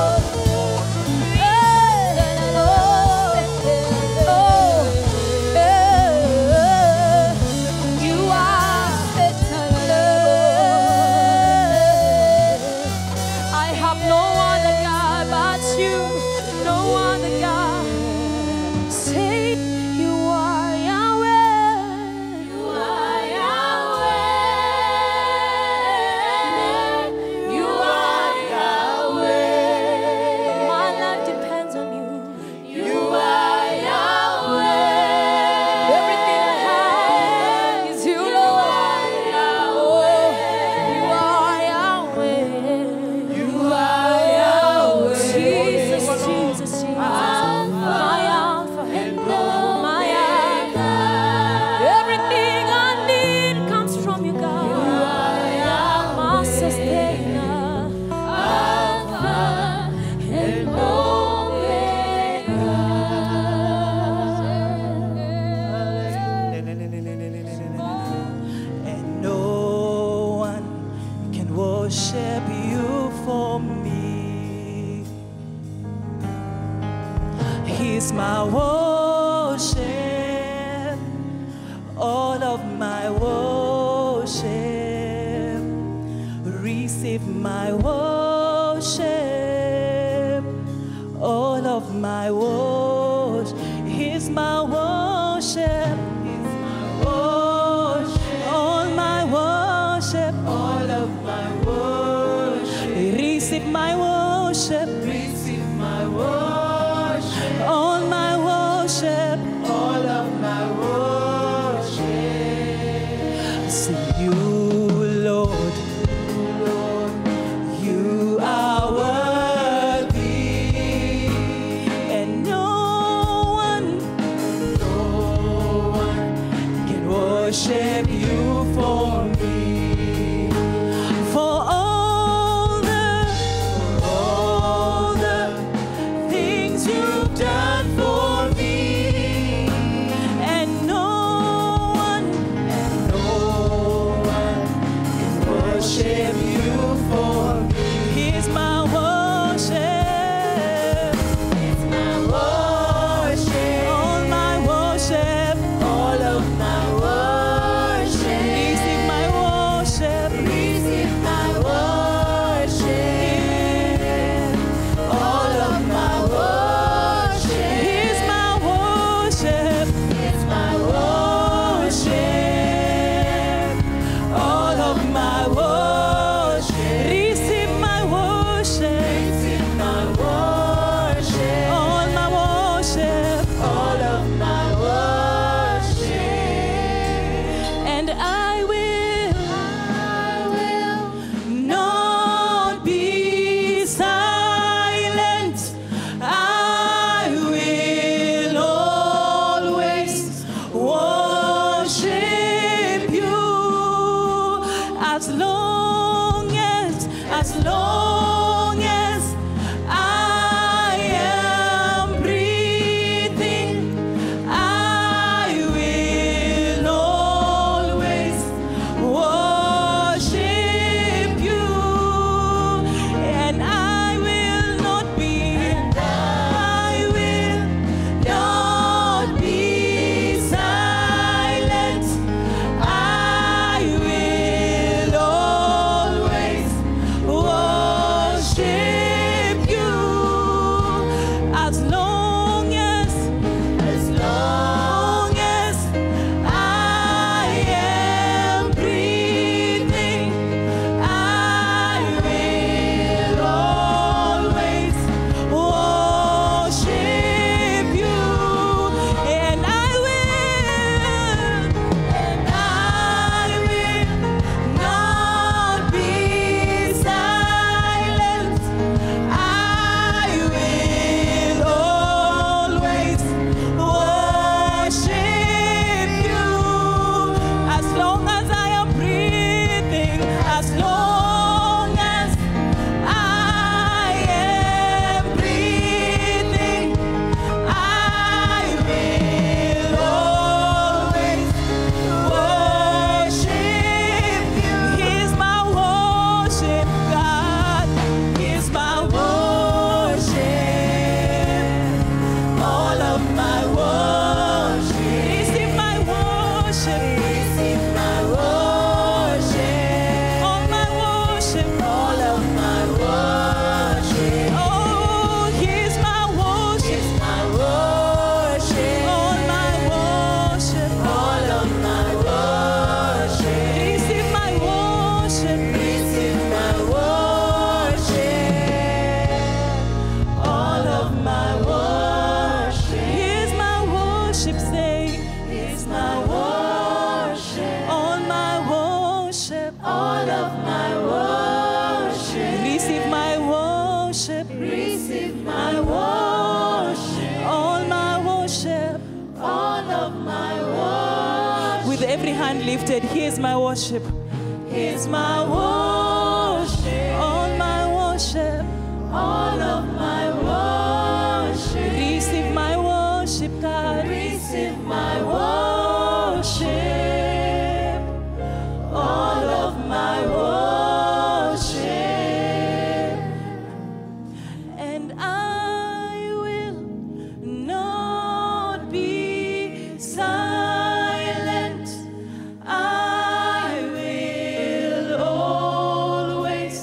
Hey, oh, oh, hey. You are eternal. I have no other God but you, no other God. Say you are Yahweh. You are Yahweh. You are Yahweh. My life depends on you. You are Yahweh. Everything I have is you, Lord. You are Yahweh. You are Yahweh. Jesus, Jesus, Jesus. My Alpha and my Omega. Everything I need comes from you, God. You are my sustainer. Alpha and Omega. And no one can worship you for me. He's my worship, all of my worship. Receive my worship, all of my worship. He's He's my worship. He's my worship. All my worship. All of my worship. Receive my worship. Receive my worship. All my worship. All of my worship. See you, Lord. Lord, you are worthy, and no one, no one can worship you for me. For all the, for all the things you've done for me, and no one, and no one can worship you for me. Here's my worship. It's my worship. All my worship. All of my worship. Receive my worship. Receive my worship. All of my worship. Here's my worship. It's my worship. All of my worship. Receive my worship. Receive my worship. All my worship. All of my worship. And I will, I will not be silent. I will always worship you as long as, as long as I am breathing. I will always worship you, and I will not be, I will not be silent. I will always worship you as long as, as long as I am breathing. I will always worship you, and I will, and I will not be silent. I will always worship you as long as I am breathing, as long as I am breathing. I will always worship you. Here's my worship, God. Here's my worship. All of my worship. Receive my worship. Receive my worship. All my worship. All of my worship. Oh, here's my worship. Here's my worship. All my worship. All of my worship. Receive my worship. Receive my worship. All of my worship. Here's my worship. Say, here's my worship. All my worship. All of my worship. Receive my worship. Receive my worship. All my worship. All of my worship. With every hand lifted, here's my worship. Here's my worship. All my worship. All of my worship. Receive my worship, God. Receive my worship. All of my worship. And I will not be silent. I will always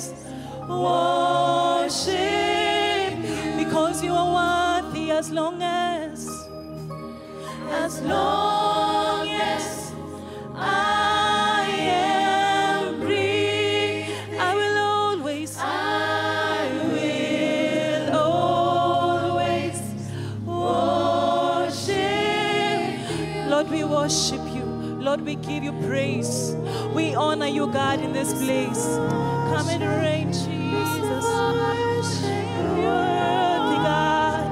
worship, because you are worthy as long as As long as I am free, I will always, I will always worship. Lord, we worship you. Lord, we give you praise. We honor you, God, in this place. Come and reign, Jesus. Worthy God.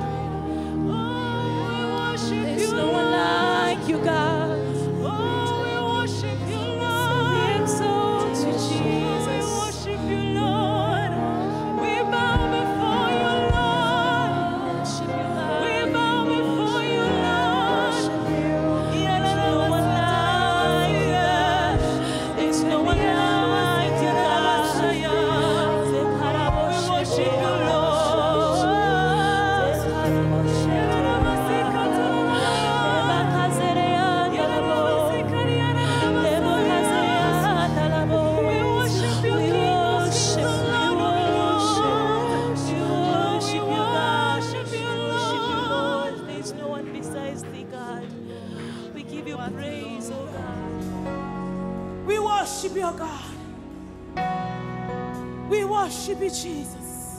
There's no one like you, God. Oh, we worship you, Lord. We exalt you, Jesus. We worship you, Lord. We bow before you, Lord. We bow before you, Lord. There's no one like you. There's no one like you, God. We worship you, Lord. We worship you, God. We worship you, Jesus.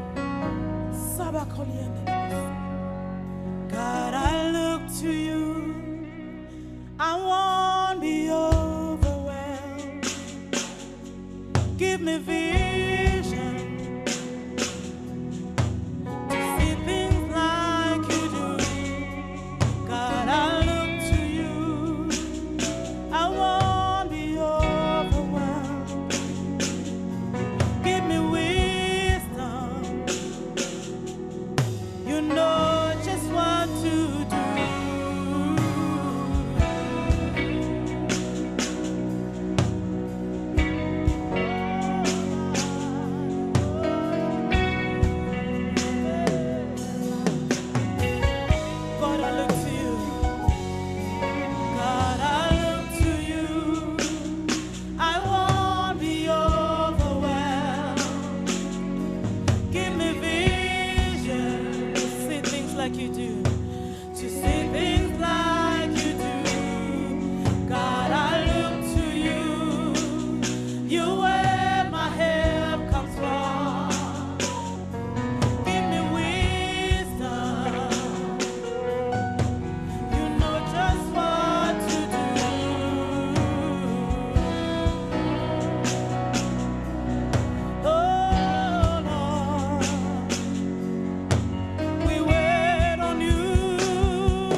God, I look to you. I won't be overwhelmed. Give me vision to see things like you do. God, I look to you. I won't be overwhelmed. Give me wisdom. You know just what to do. God, I look to you. God, I look to you. I won't be overwhelmed. Give me vision to see things like you do. To see things like you do. God, I look to you. You where my help comes from. Give me wisdom. You know just what to do. Oh Lord, we wait on you.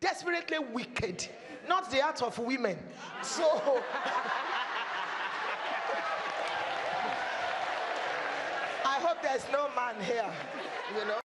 desperately wicked, not the art of women. So I hope there's no man here, you know.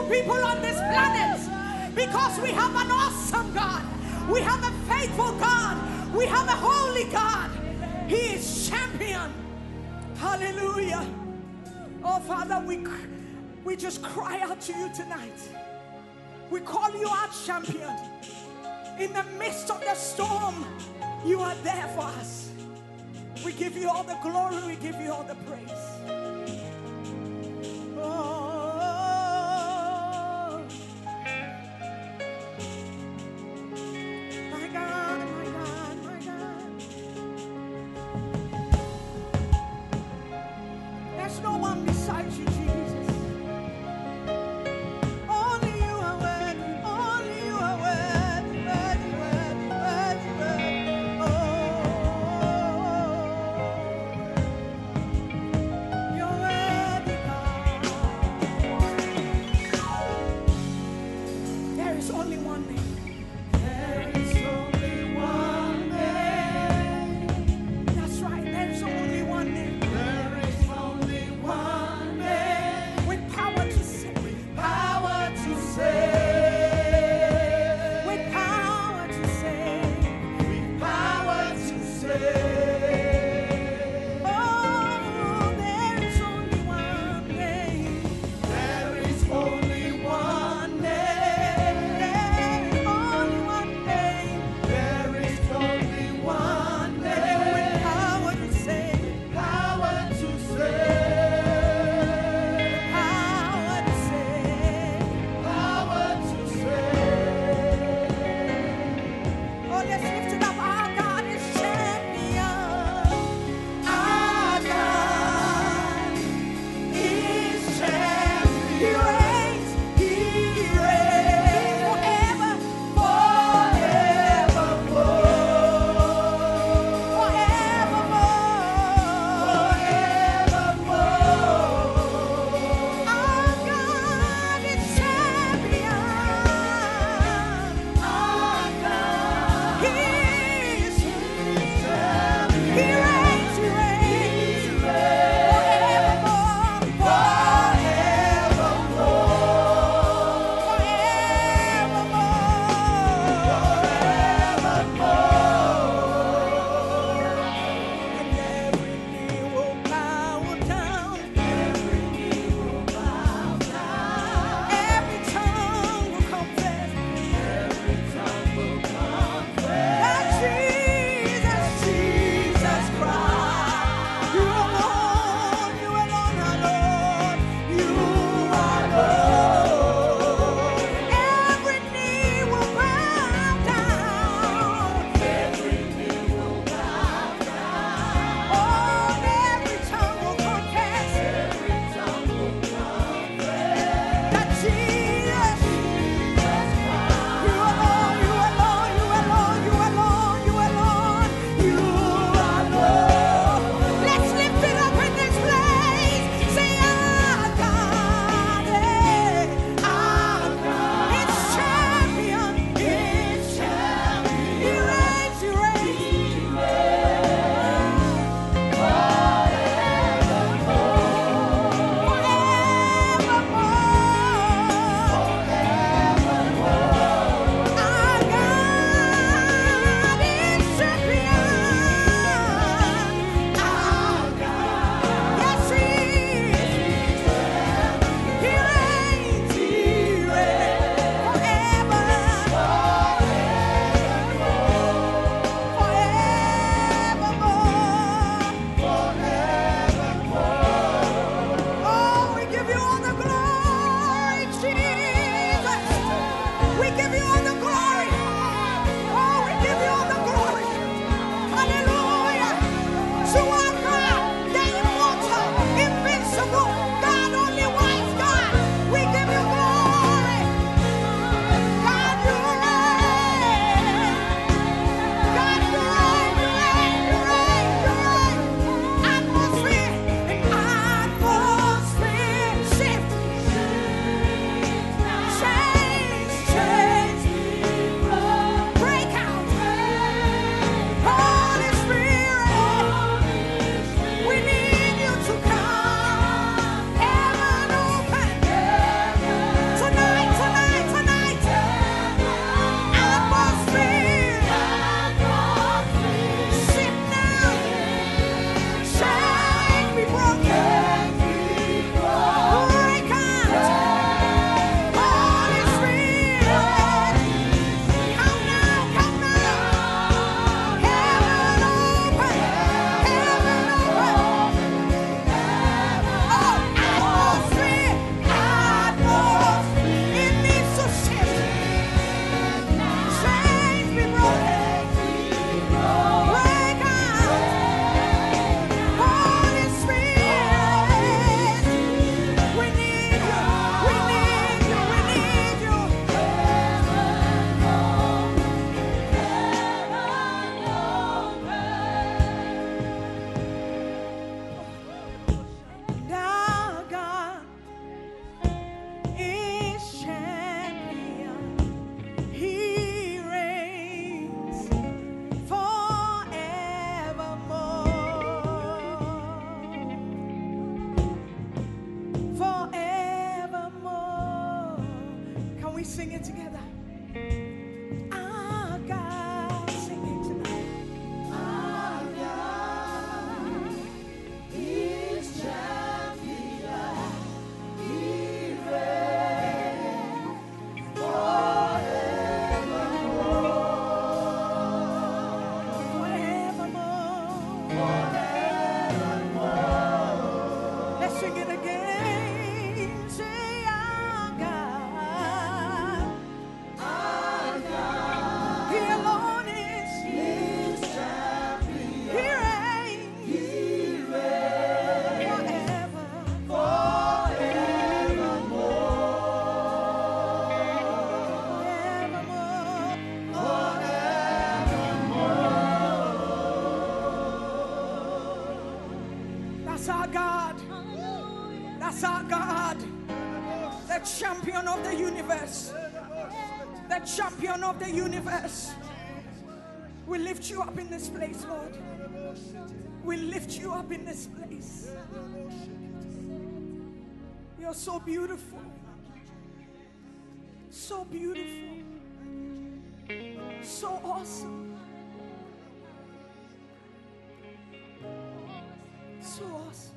people on this planet. Because we have an awesome God. We have a faithful God. We have a holy God. He is champion. Hallelujah. Oh, Father, we, we just cry out to you tonight. We call you our champion. In the midst of the storm, you are there for us. We give you all the glory. We give you all the praise. Oh, my God, my God, my God. There's no one besides you, Jesus. Only you are worthy. Only you are worthy, worthy, worthy, worthy, worthy. Oh, you're worthy, God. There is only one name. There is only one name. That's right. There is only one name. There is only one name. With power to save. With power to save. With power to save. With power to save. Oh, there is only one name. There is only one name. There is only sing it together. Our God, sing it tonight. Our God is champion. He reigns forevermore. Forevermore. Let's sing it again. Say our God. Our God. He alone is. He's champion. He reigns. He reigns. Forever. That's our God. That's our God. The champion of the universe. The champion of the universe. We lift you up in this place, Lord. We lift you up in this place. You're so beautiful. So beautiful. So awesome. So awesome.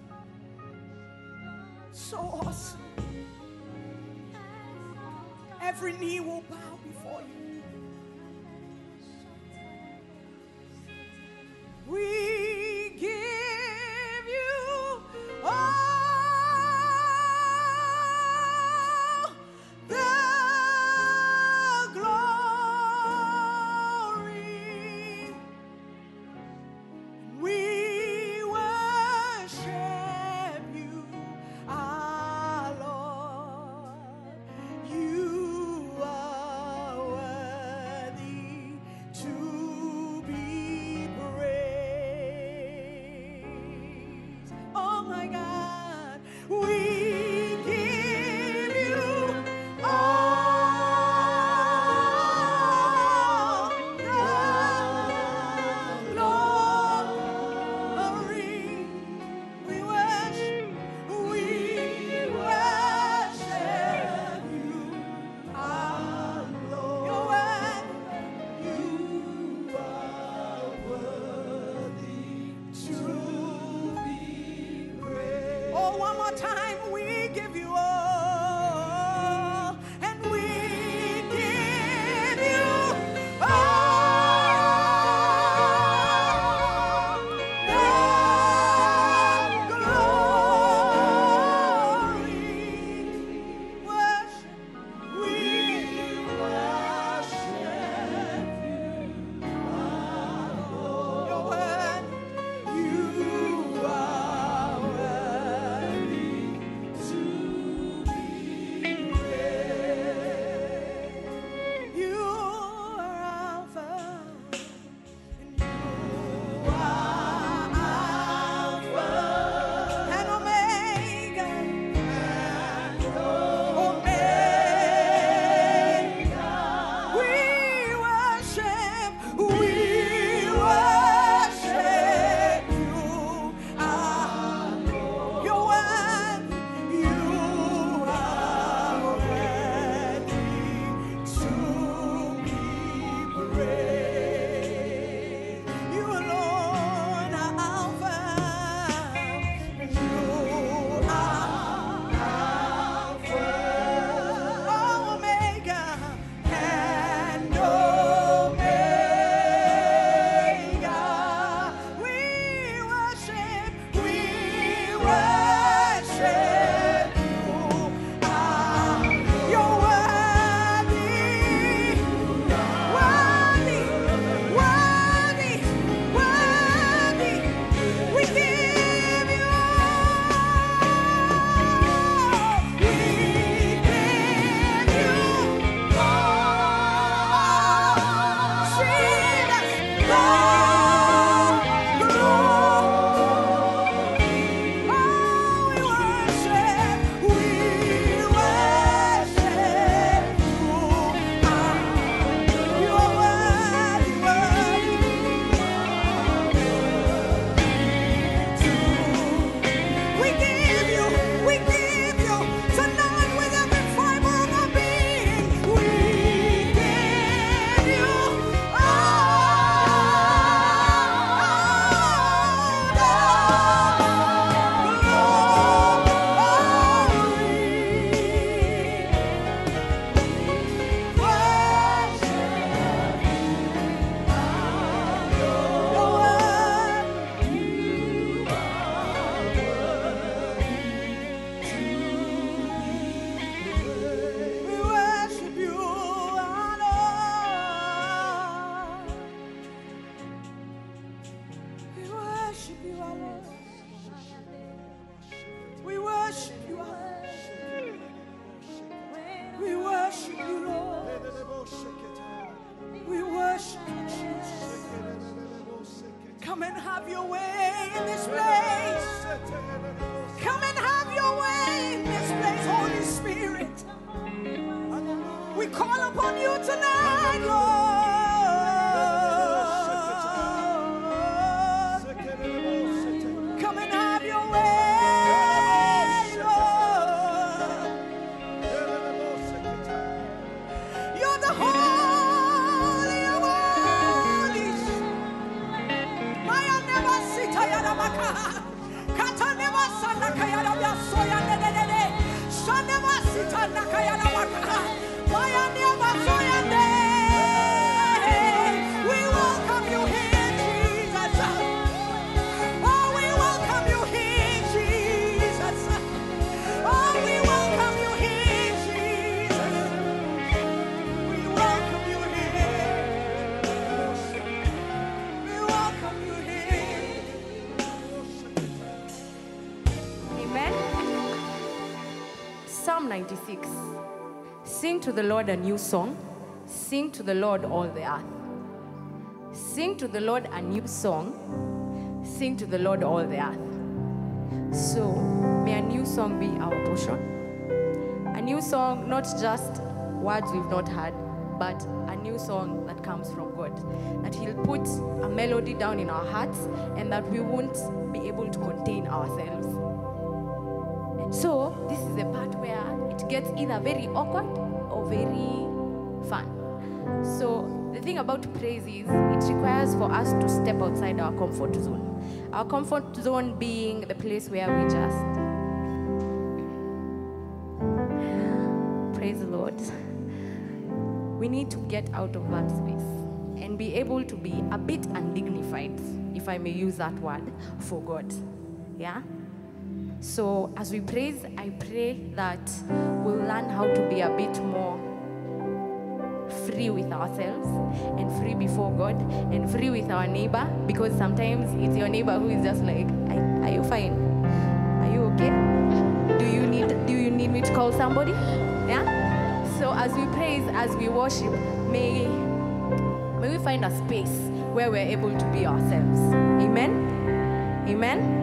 So awesome. Every knee will bow before you. We give you all the glory. We worship you, our Lord. You are worthy. Come and have your way in this place. Come and have your way in this place, Holy Spirit. We call upon you tonight, Lord. Come and have your way, Lord. You're the Holy of Holies. Maya never sit ayadamaka. Kata never sana kayadabya soya nedede. Sha never sit anakayadamaka. Maya never soya ne. We welcome you here, Jesus. Oh, we welcome you here, Jesus. Oh, we welcome you here, Jesus. We welcome you here. We welcome you here. Amen. Psalm ninety-six. Sing to the Lord a new song. Sing to the Lord all the earth. Sing to the Lord a new song. Sing to the Lord all the earth. So, may a new song be our portion. A new song, not just words we've not heard, but a new song that comes from God. That He'll put a melody down in our hearts and that we won't be able to contain ourselves. So, this is the part where it gets either very awkward or very fun. So, the thing about praise is it requires for us to step outside our comfort zone. Our comfort zone being the place where we just praise the Lord. We need to get out of that space and be able to be a bit undignified, if I may use that word, for God. Yeah? So as we praise, I pray that we'll learn how to be a bit more free with ourselves and free before God and free with our neighbor, because sometimes it's your neighbor who is just like, are, are you fine? Are you okay? Do you need do you need me to call somebody? Yeah? So as we praise, as we worship, may, may we find a space where we're able to be ourselves. Amen? Amen?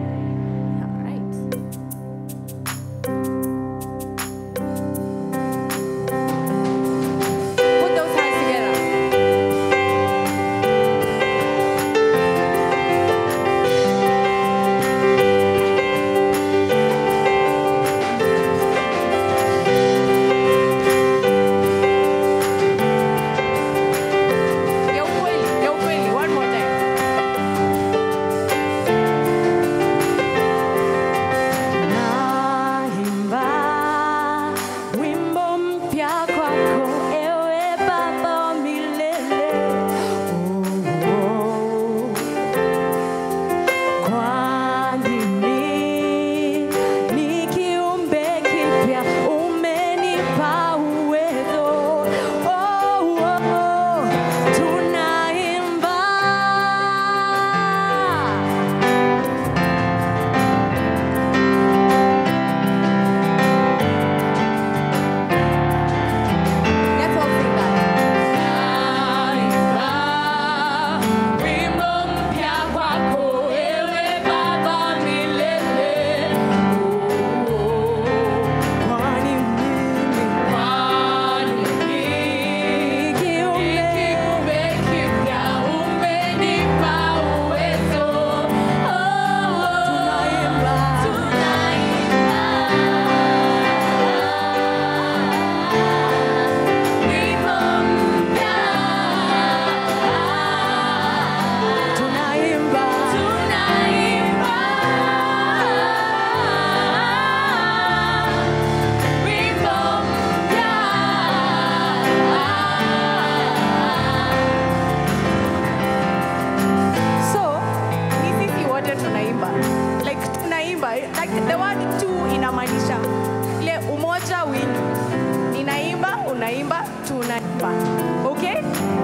Okay?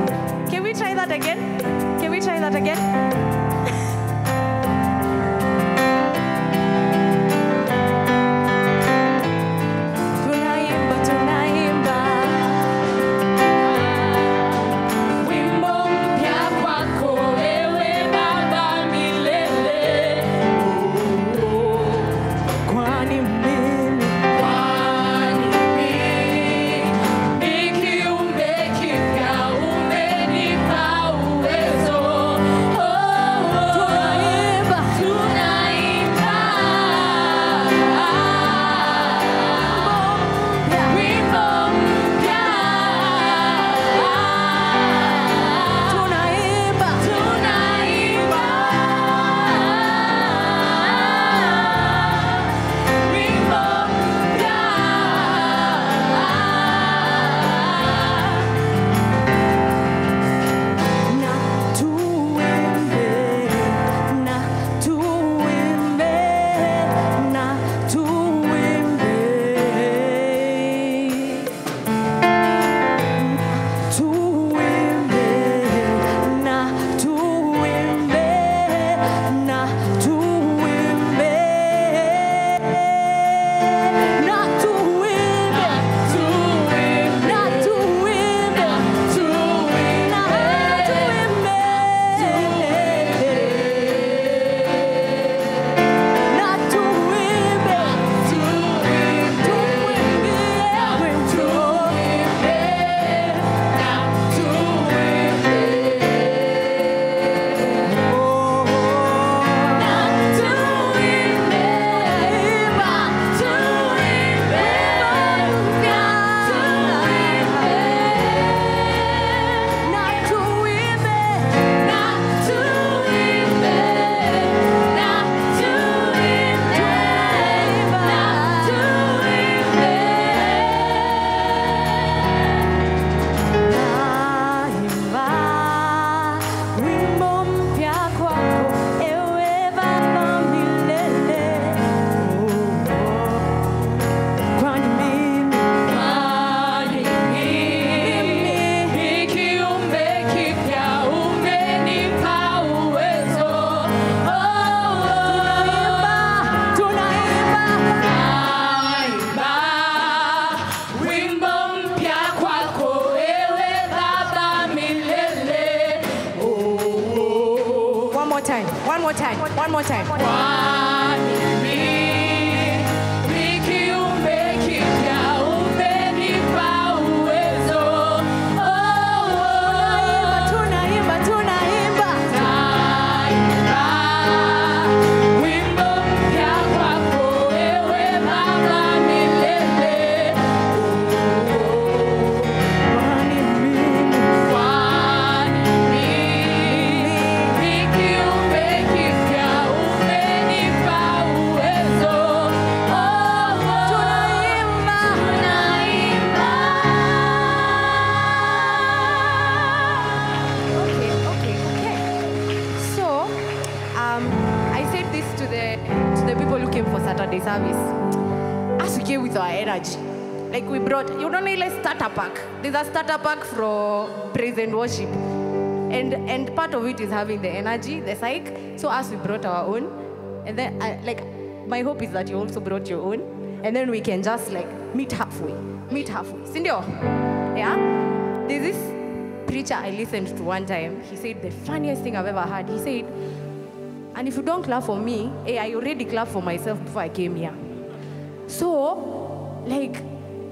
Can we try that again? Can we try that again? Wimbo mpya kwako wewe Baba milele. more time. One more time. One more time. Tunaimba, tunaimba. Okay, okay, okay. So, um, I said this to the to the people who came for Saturday service. As we came with our energy, like we brought, you don't know, like starter pack. There's a starter pack for praise and worship, and and part of it is having the energy, the psych. So as we brought our own, and then I, like my hope is that you also brought your own, and then we can just like meet halfway, meet halfway. Sindio? Yeah. There's this preacher I listened to one time. He said the funniest thing I've ever heard. He said, and if you don't clap for me, hey, I already clapped for myself before I came here. So, like,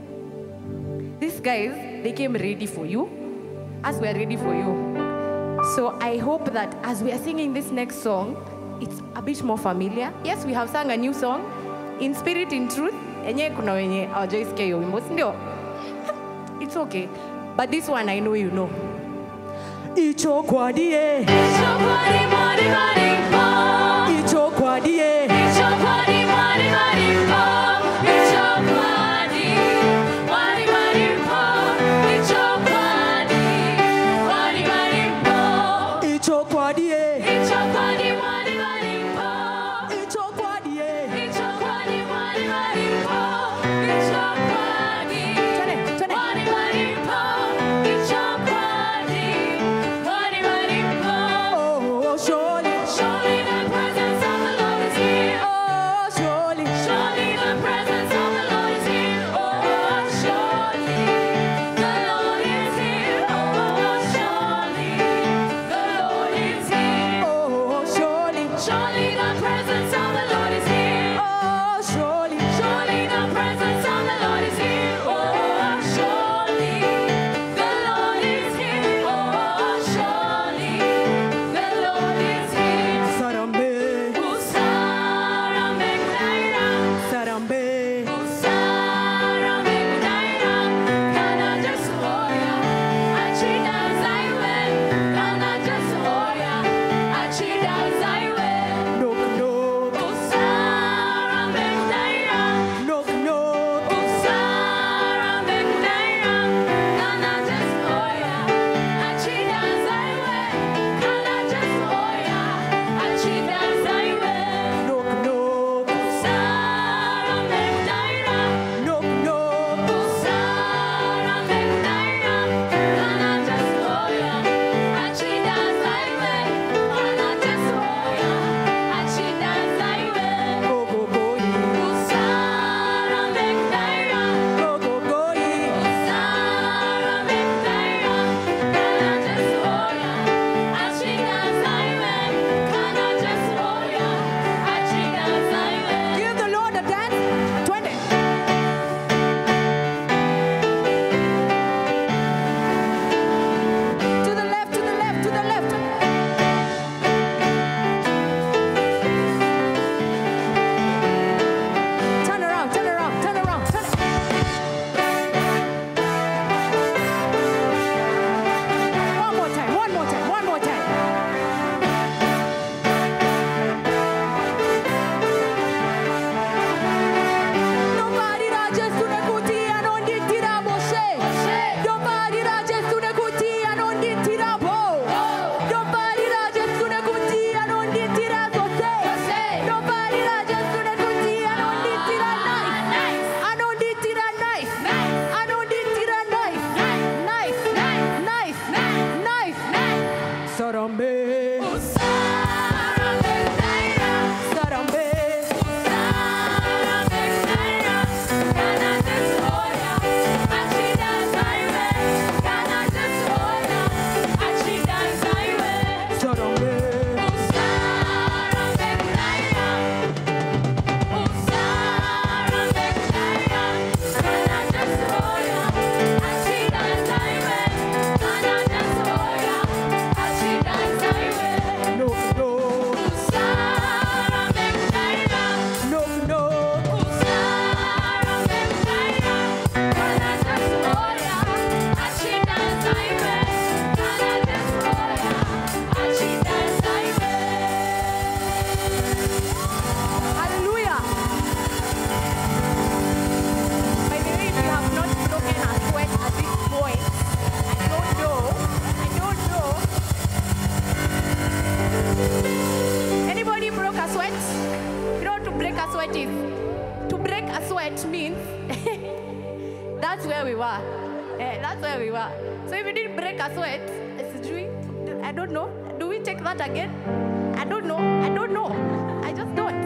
these guys, they came ready for you, as we are ready for you. So I hope that as we are singing this next song, it's a bit more familiar. Yes, we have sung a new song, In Spirit, in Truth. Enye kuna wenye hawajaisikia hiyo wimbo, si ndio? It's okay. But this one I know you know. Icho kwa die. Icho kwa di mari mari po. Icho kwa die. Icho kwa di mari mari po. Icho kwa di mari mari po. Icho kwa di mari mari po. Icho kwa die. Icho kwa di mari mari po. Icho kwa die. Icho kwa di mari mari po. Icho kwa di mari mari po. Icho kwa di mari mari po. Oh, surely, surely the presence of the Lord is here. Oh, surely, surely the presence of the Lord is here. Oh, surely the Lord is here. Oh, surely the Lord is here. Oh, surely, surely the presence of the Lord is here. Oh, surely, surely the presence of the Lord is here. Oh, surely the Lord is here. Oh, surely the Lord is here. Sarambe, Sarambe Kudaira, Sarambe, Sarambe Kudaira, Kana just oya, Achida Zaiwe, Kana just oya, Achida Zaiwe, Nok Nok, Sarambe Kudaira, Nok Nok, Sarambe Kudaira, Kana just oya, Achida Zaiwe, Kana just oya, Achida Zaiwe, Nok Nok, Sarambe Kudaira, Nok Nok, Sarambe Kudaira, Kana just oya, Achida Zaiwe, Kana just oya, Achida Zaiwe, Go go go, Sarambe Kudaira, Go go go, Sarambe Kudaira, Kana just oya, Achida Zaiwe, Kana just oya, Achida Zaiwe. Give the Lord a dance. twenty. To the left, to the left, to the left. Turn around, turn around, turn around, turn it. One more time, one more time, one more time. Nobody rajes tunekutia non ditira moshe. Nobody rajes tunekutia non ditira bo. Nobody rajes tunekutia non ditira sote. Nobody rajes tunekutia non ditira nice. Anon ditira nice. Anon ditira nice. Nice, nice, nice, nice. Sarambe. Sarambe Kudaira. Sarambe. Sarambe Kudaira. Kana just oya, Achida Zaiwe. Kana just oya, Achida Zaiwe. Sarambe. Sarambe were. Eh, that's where we were. So if you didn't break a sweat, sijui, I don't know. Do we take that again? I don't know. I don't know. I just don't.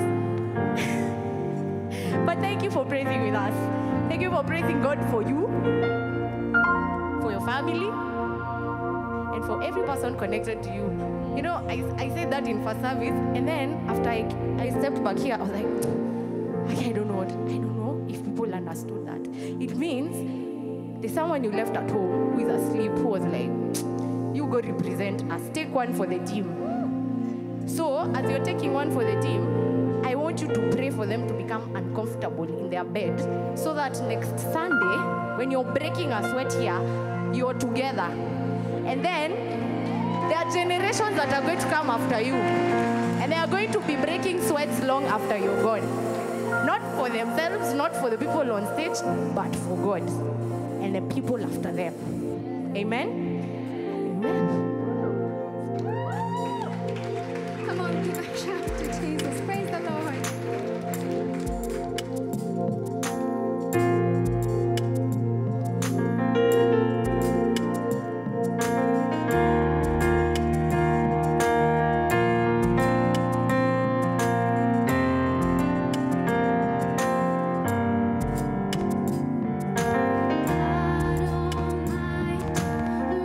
But thank you for praising with us. Thank you for praising God for you, for your family, and for every person connected to you. You know, I, I said that in first service, and then after I, I stepped back here, I was like, okay, I don't know what, I don't know if people understood that. It means there's someone you left at home who is asleep, who was like, you go represent us, take one for the team. So, as you're taking one for the team, I want you to pray for them to become uncomfortable in their bed so that next Sunday, when you're breaking a sweat here, you're together. And then, there are generations that are going to come after you. And they are going to be breaking sweats long after you're gone. Not for themselves, not for the people on stage, but for God and the people after them. Amen? Amen. Come on, give a shout to Jesus. Praise the Lord. God Almighty,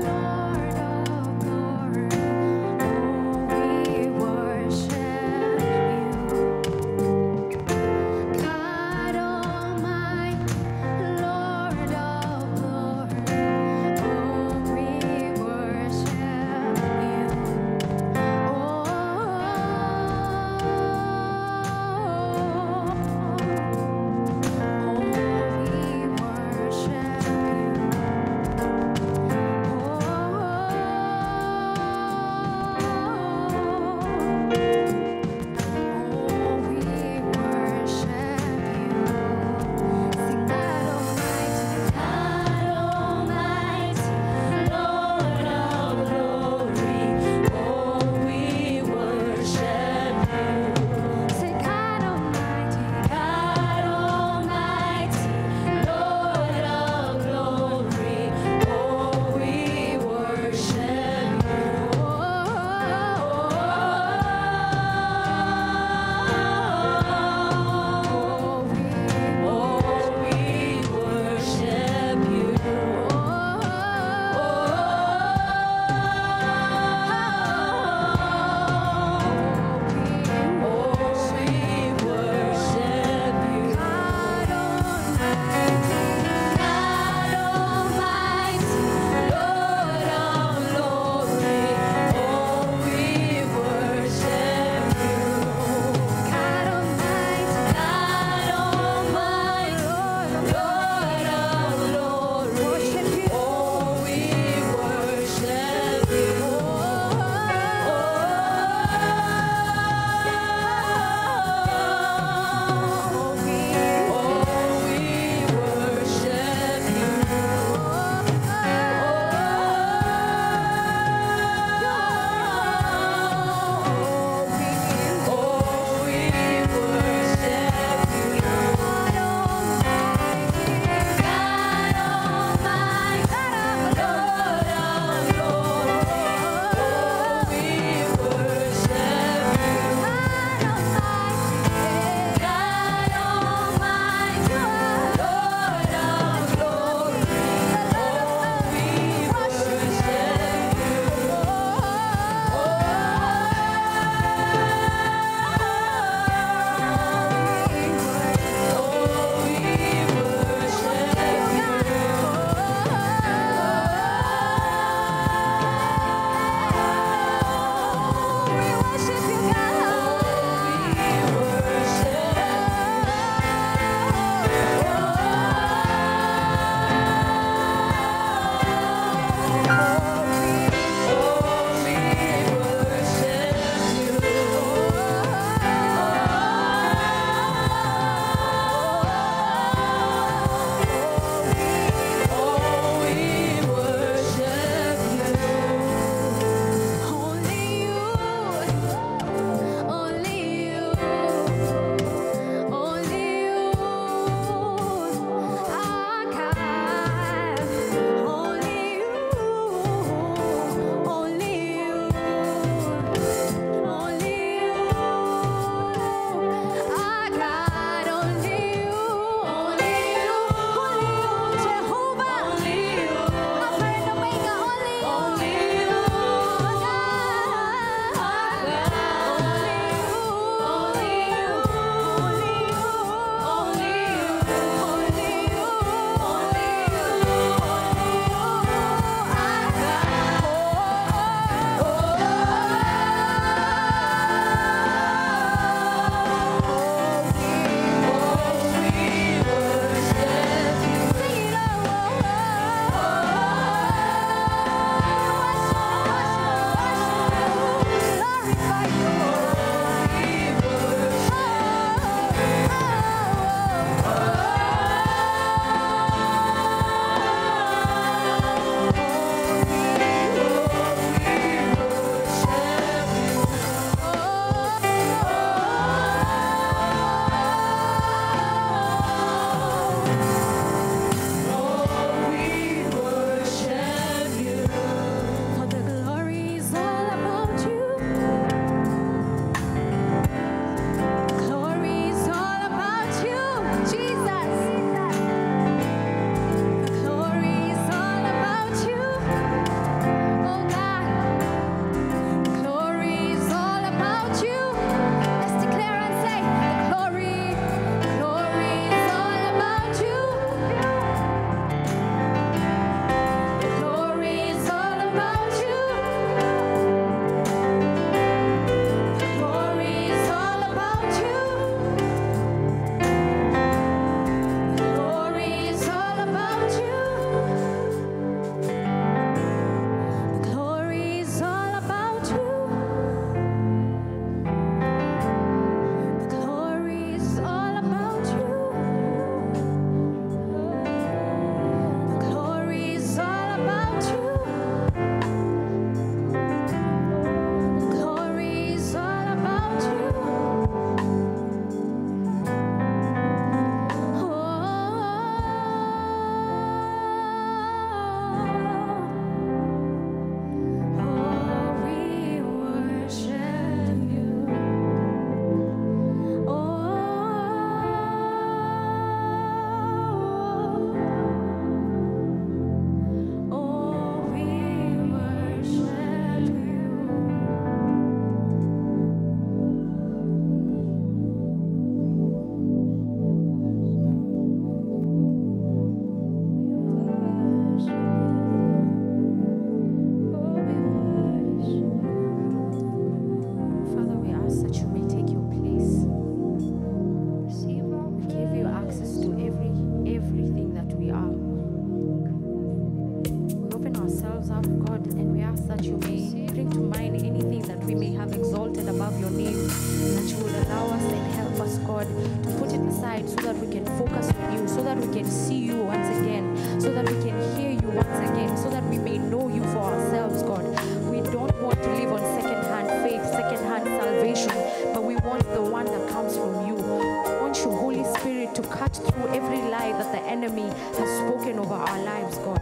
We ask that you may bring to mind anything that we may have exalted above your name, and that you would allow us and help us, God, to put it aside so that we can focus on you, so that we can see you once again, so that we can hear you once again, so that we may know you for ourselves, God. We don't want to live on second-hand faith, second-hand salvation, but we want the one that comes from you. We want you, Holy Spirit, to cut through every lie that the enemy has spoken over our lives, God.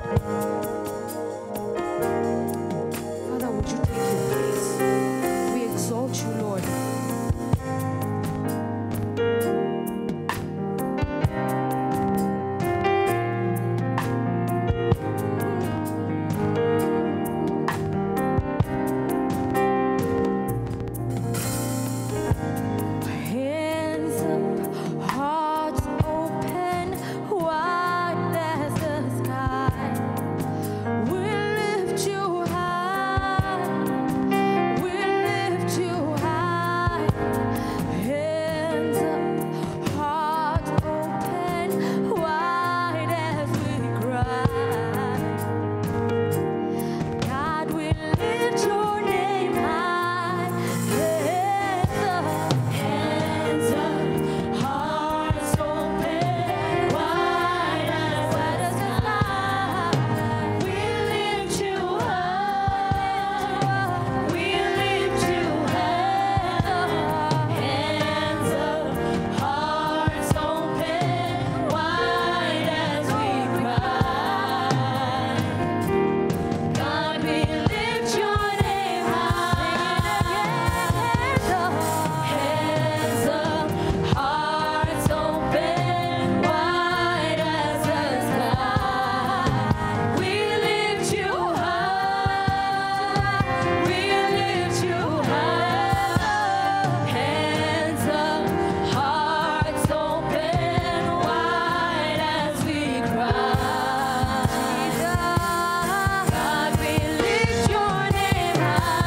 Father, would you take your place? We exalt you, Lord. Hands up, hearts open, wide as the sky. We lift you high, we lift you high. Hands up, hearts open, wide as we cry. God, we lift your name high. Hands up, hands up, hearts open, wide as wide as the sky. We lift you high, we lift you high. Hands up, hearts open, wide as we cry. God, we lift your name high. Hands up, hands up, hearts open, wide as the sky. We lift you high, we lift you high. Hands up, hearts open, wide as we cry. God, we lift your name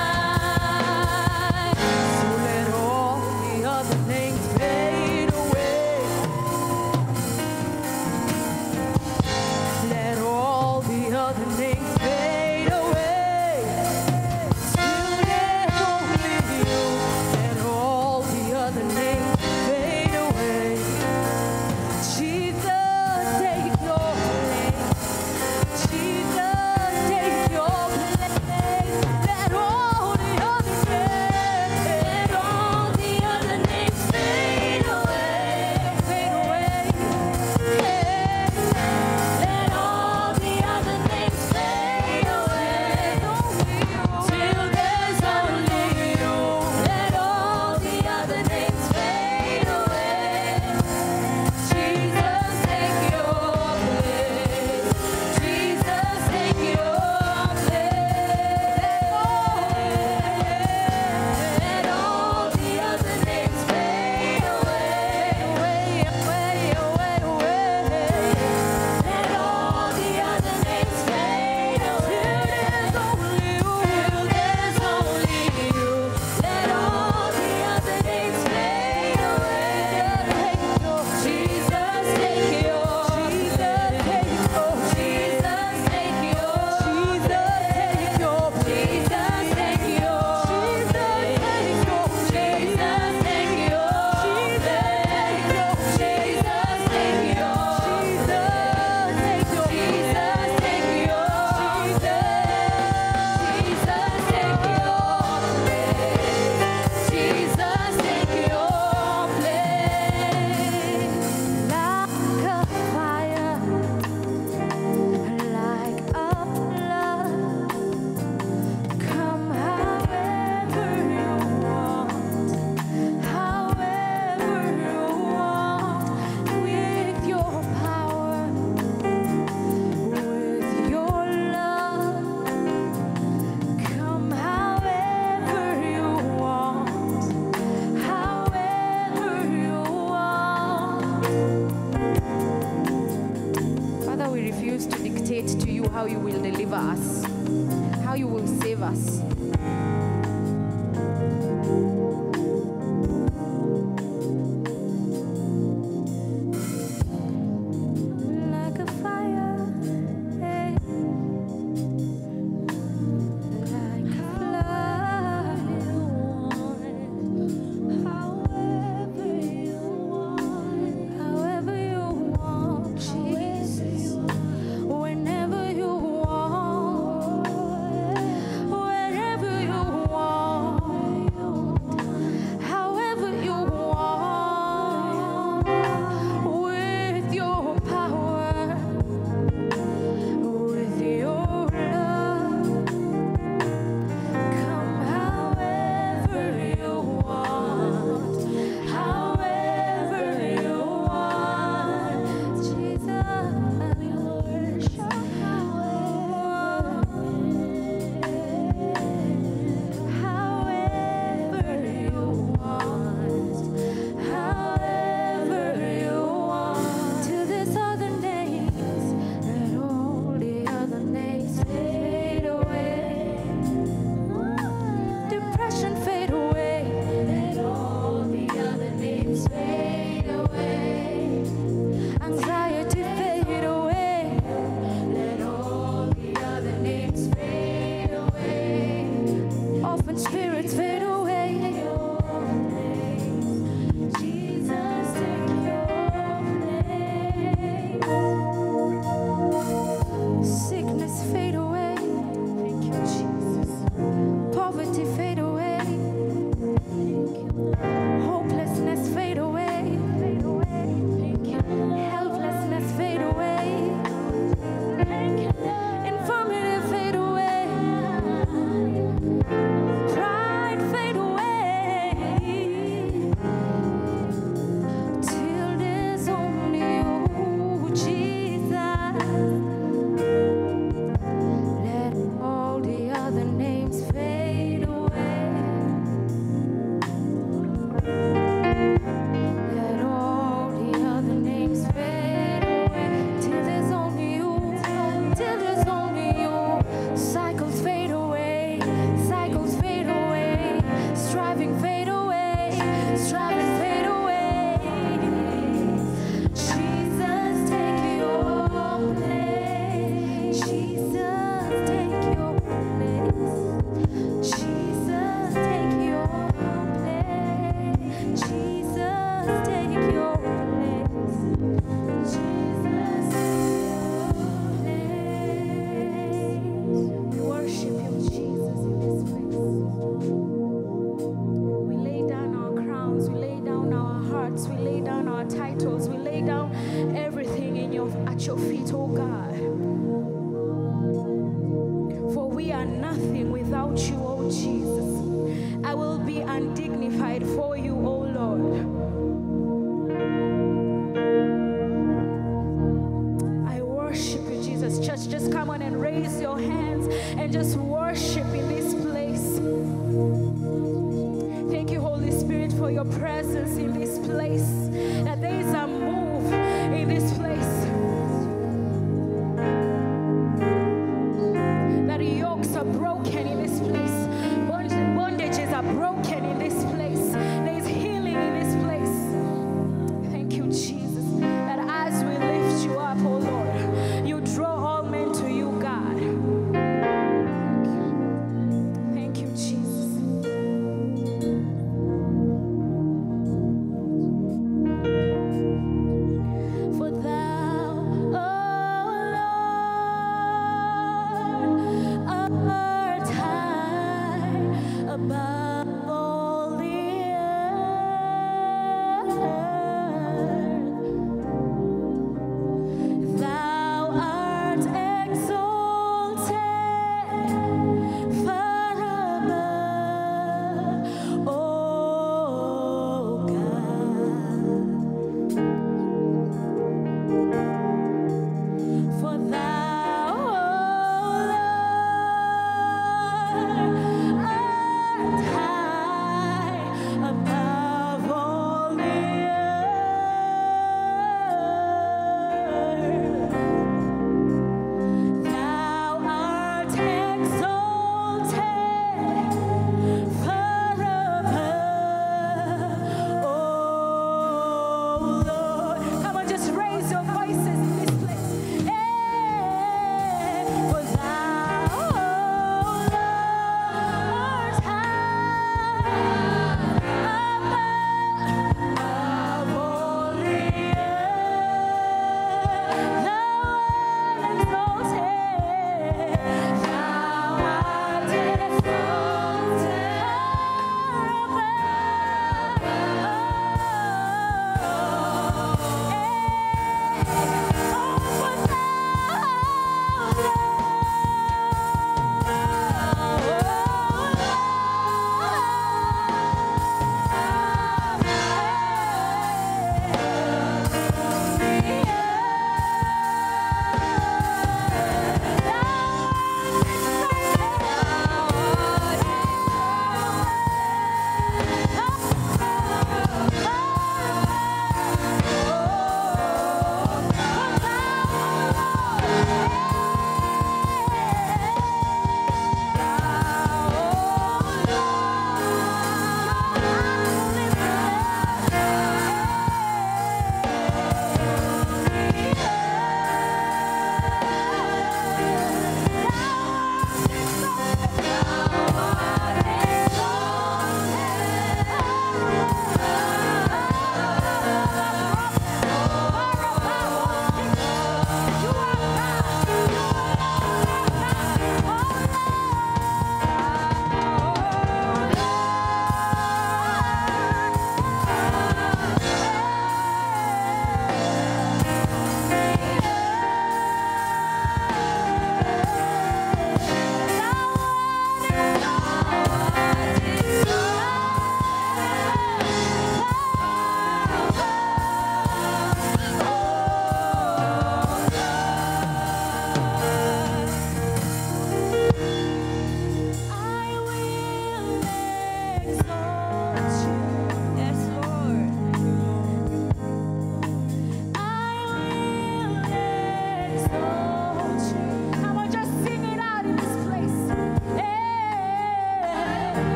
high. So let all the other names fade away. Let all the other names fade away. Till there's only you. Let all the other names fade away. Jesus, take your place. Jesus, take your place. Let all the other names, let all the other names fade away, fade away. Let all the other names fade away. Till there's only you. Let all the other names fade away. Jesus, take your place. Jesus, take your place. Let all the other names fade away, away, away, away, away. Let all the other names fade away. Till there's only you. Let all the other names fade away. Jesus, take your, Jesus, take your, Jesus, take your, Jesus, take your, Jesus, take your, Jesus, take your, Jesus, take your, how you will deliver us, how you will save us. Like a fire, eh. about you, oh Jesus. I will be undignified for you, oh Lord. I worship you, Jesus. Church, just come on and raise your hands and just worship in this place. Thank you, Holy Spirit, for your presence in this place. That there is a move in this place. That yokes are broken in this place. Bond- bondages are broken in this place. There is healing in this place. Thank you, Jesus. That as we lift you up, oh Lord, you draw all men to you, God. Thank you, Jesus.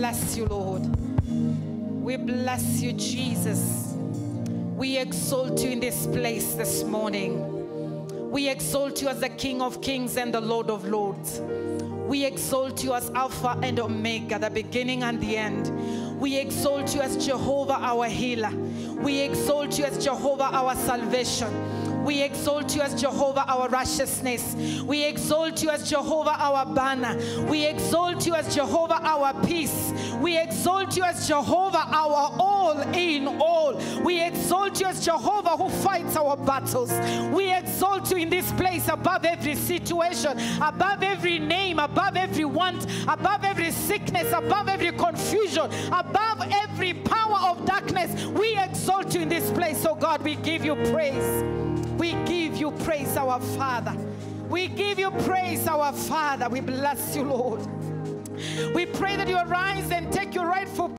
bless you, Lord. We bless you, Jesus. We exalt you in this place this morning. We exalt you as the King of Kings and the Lord of Lords. We exalt you as Alpha and Omega, the beginning and the end. We exalt you as Jehovah our healer. We exalt you as Jehovah our salvation. We exalt you as Jehovah our righteousness. We exalt you as Jehovah our banner. We exalt you as Jehovah our peace. We exalt you as Jehovah our all in all. We exalt you as Jehovah who fights our battles. We exalt you in this place above every situation, above every name, above every want, above every sickness, above every confusion, above every power of darkness. We exalt you in this place. Oh God, we give you praise. We give you praise, our Father. We give you praise, our Father. We bless you, Lord. We pray that you arise and take your rightful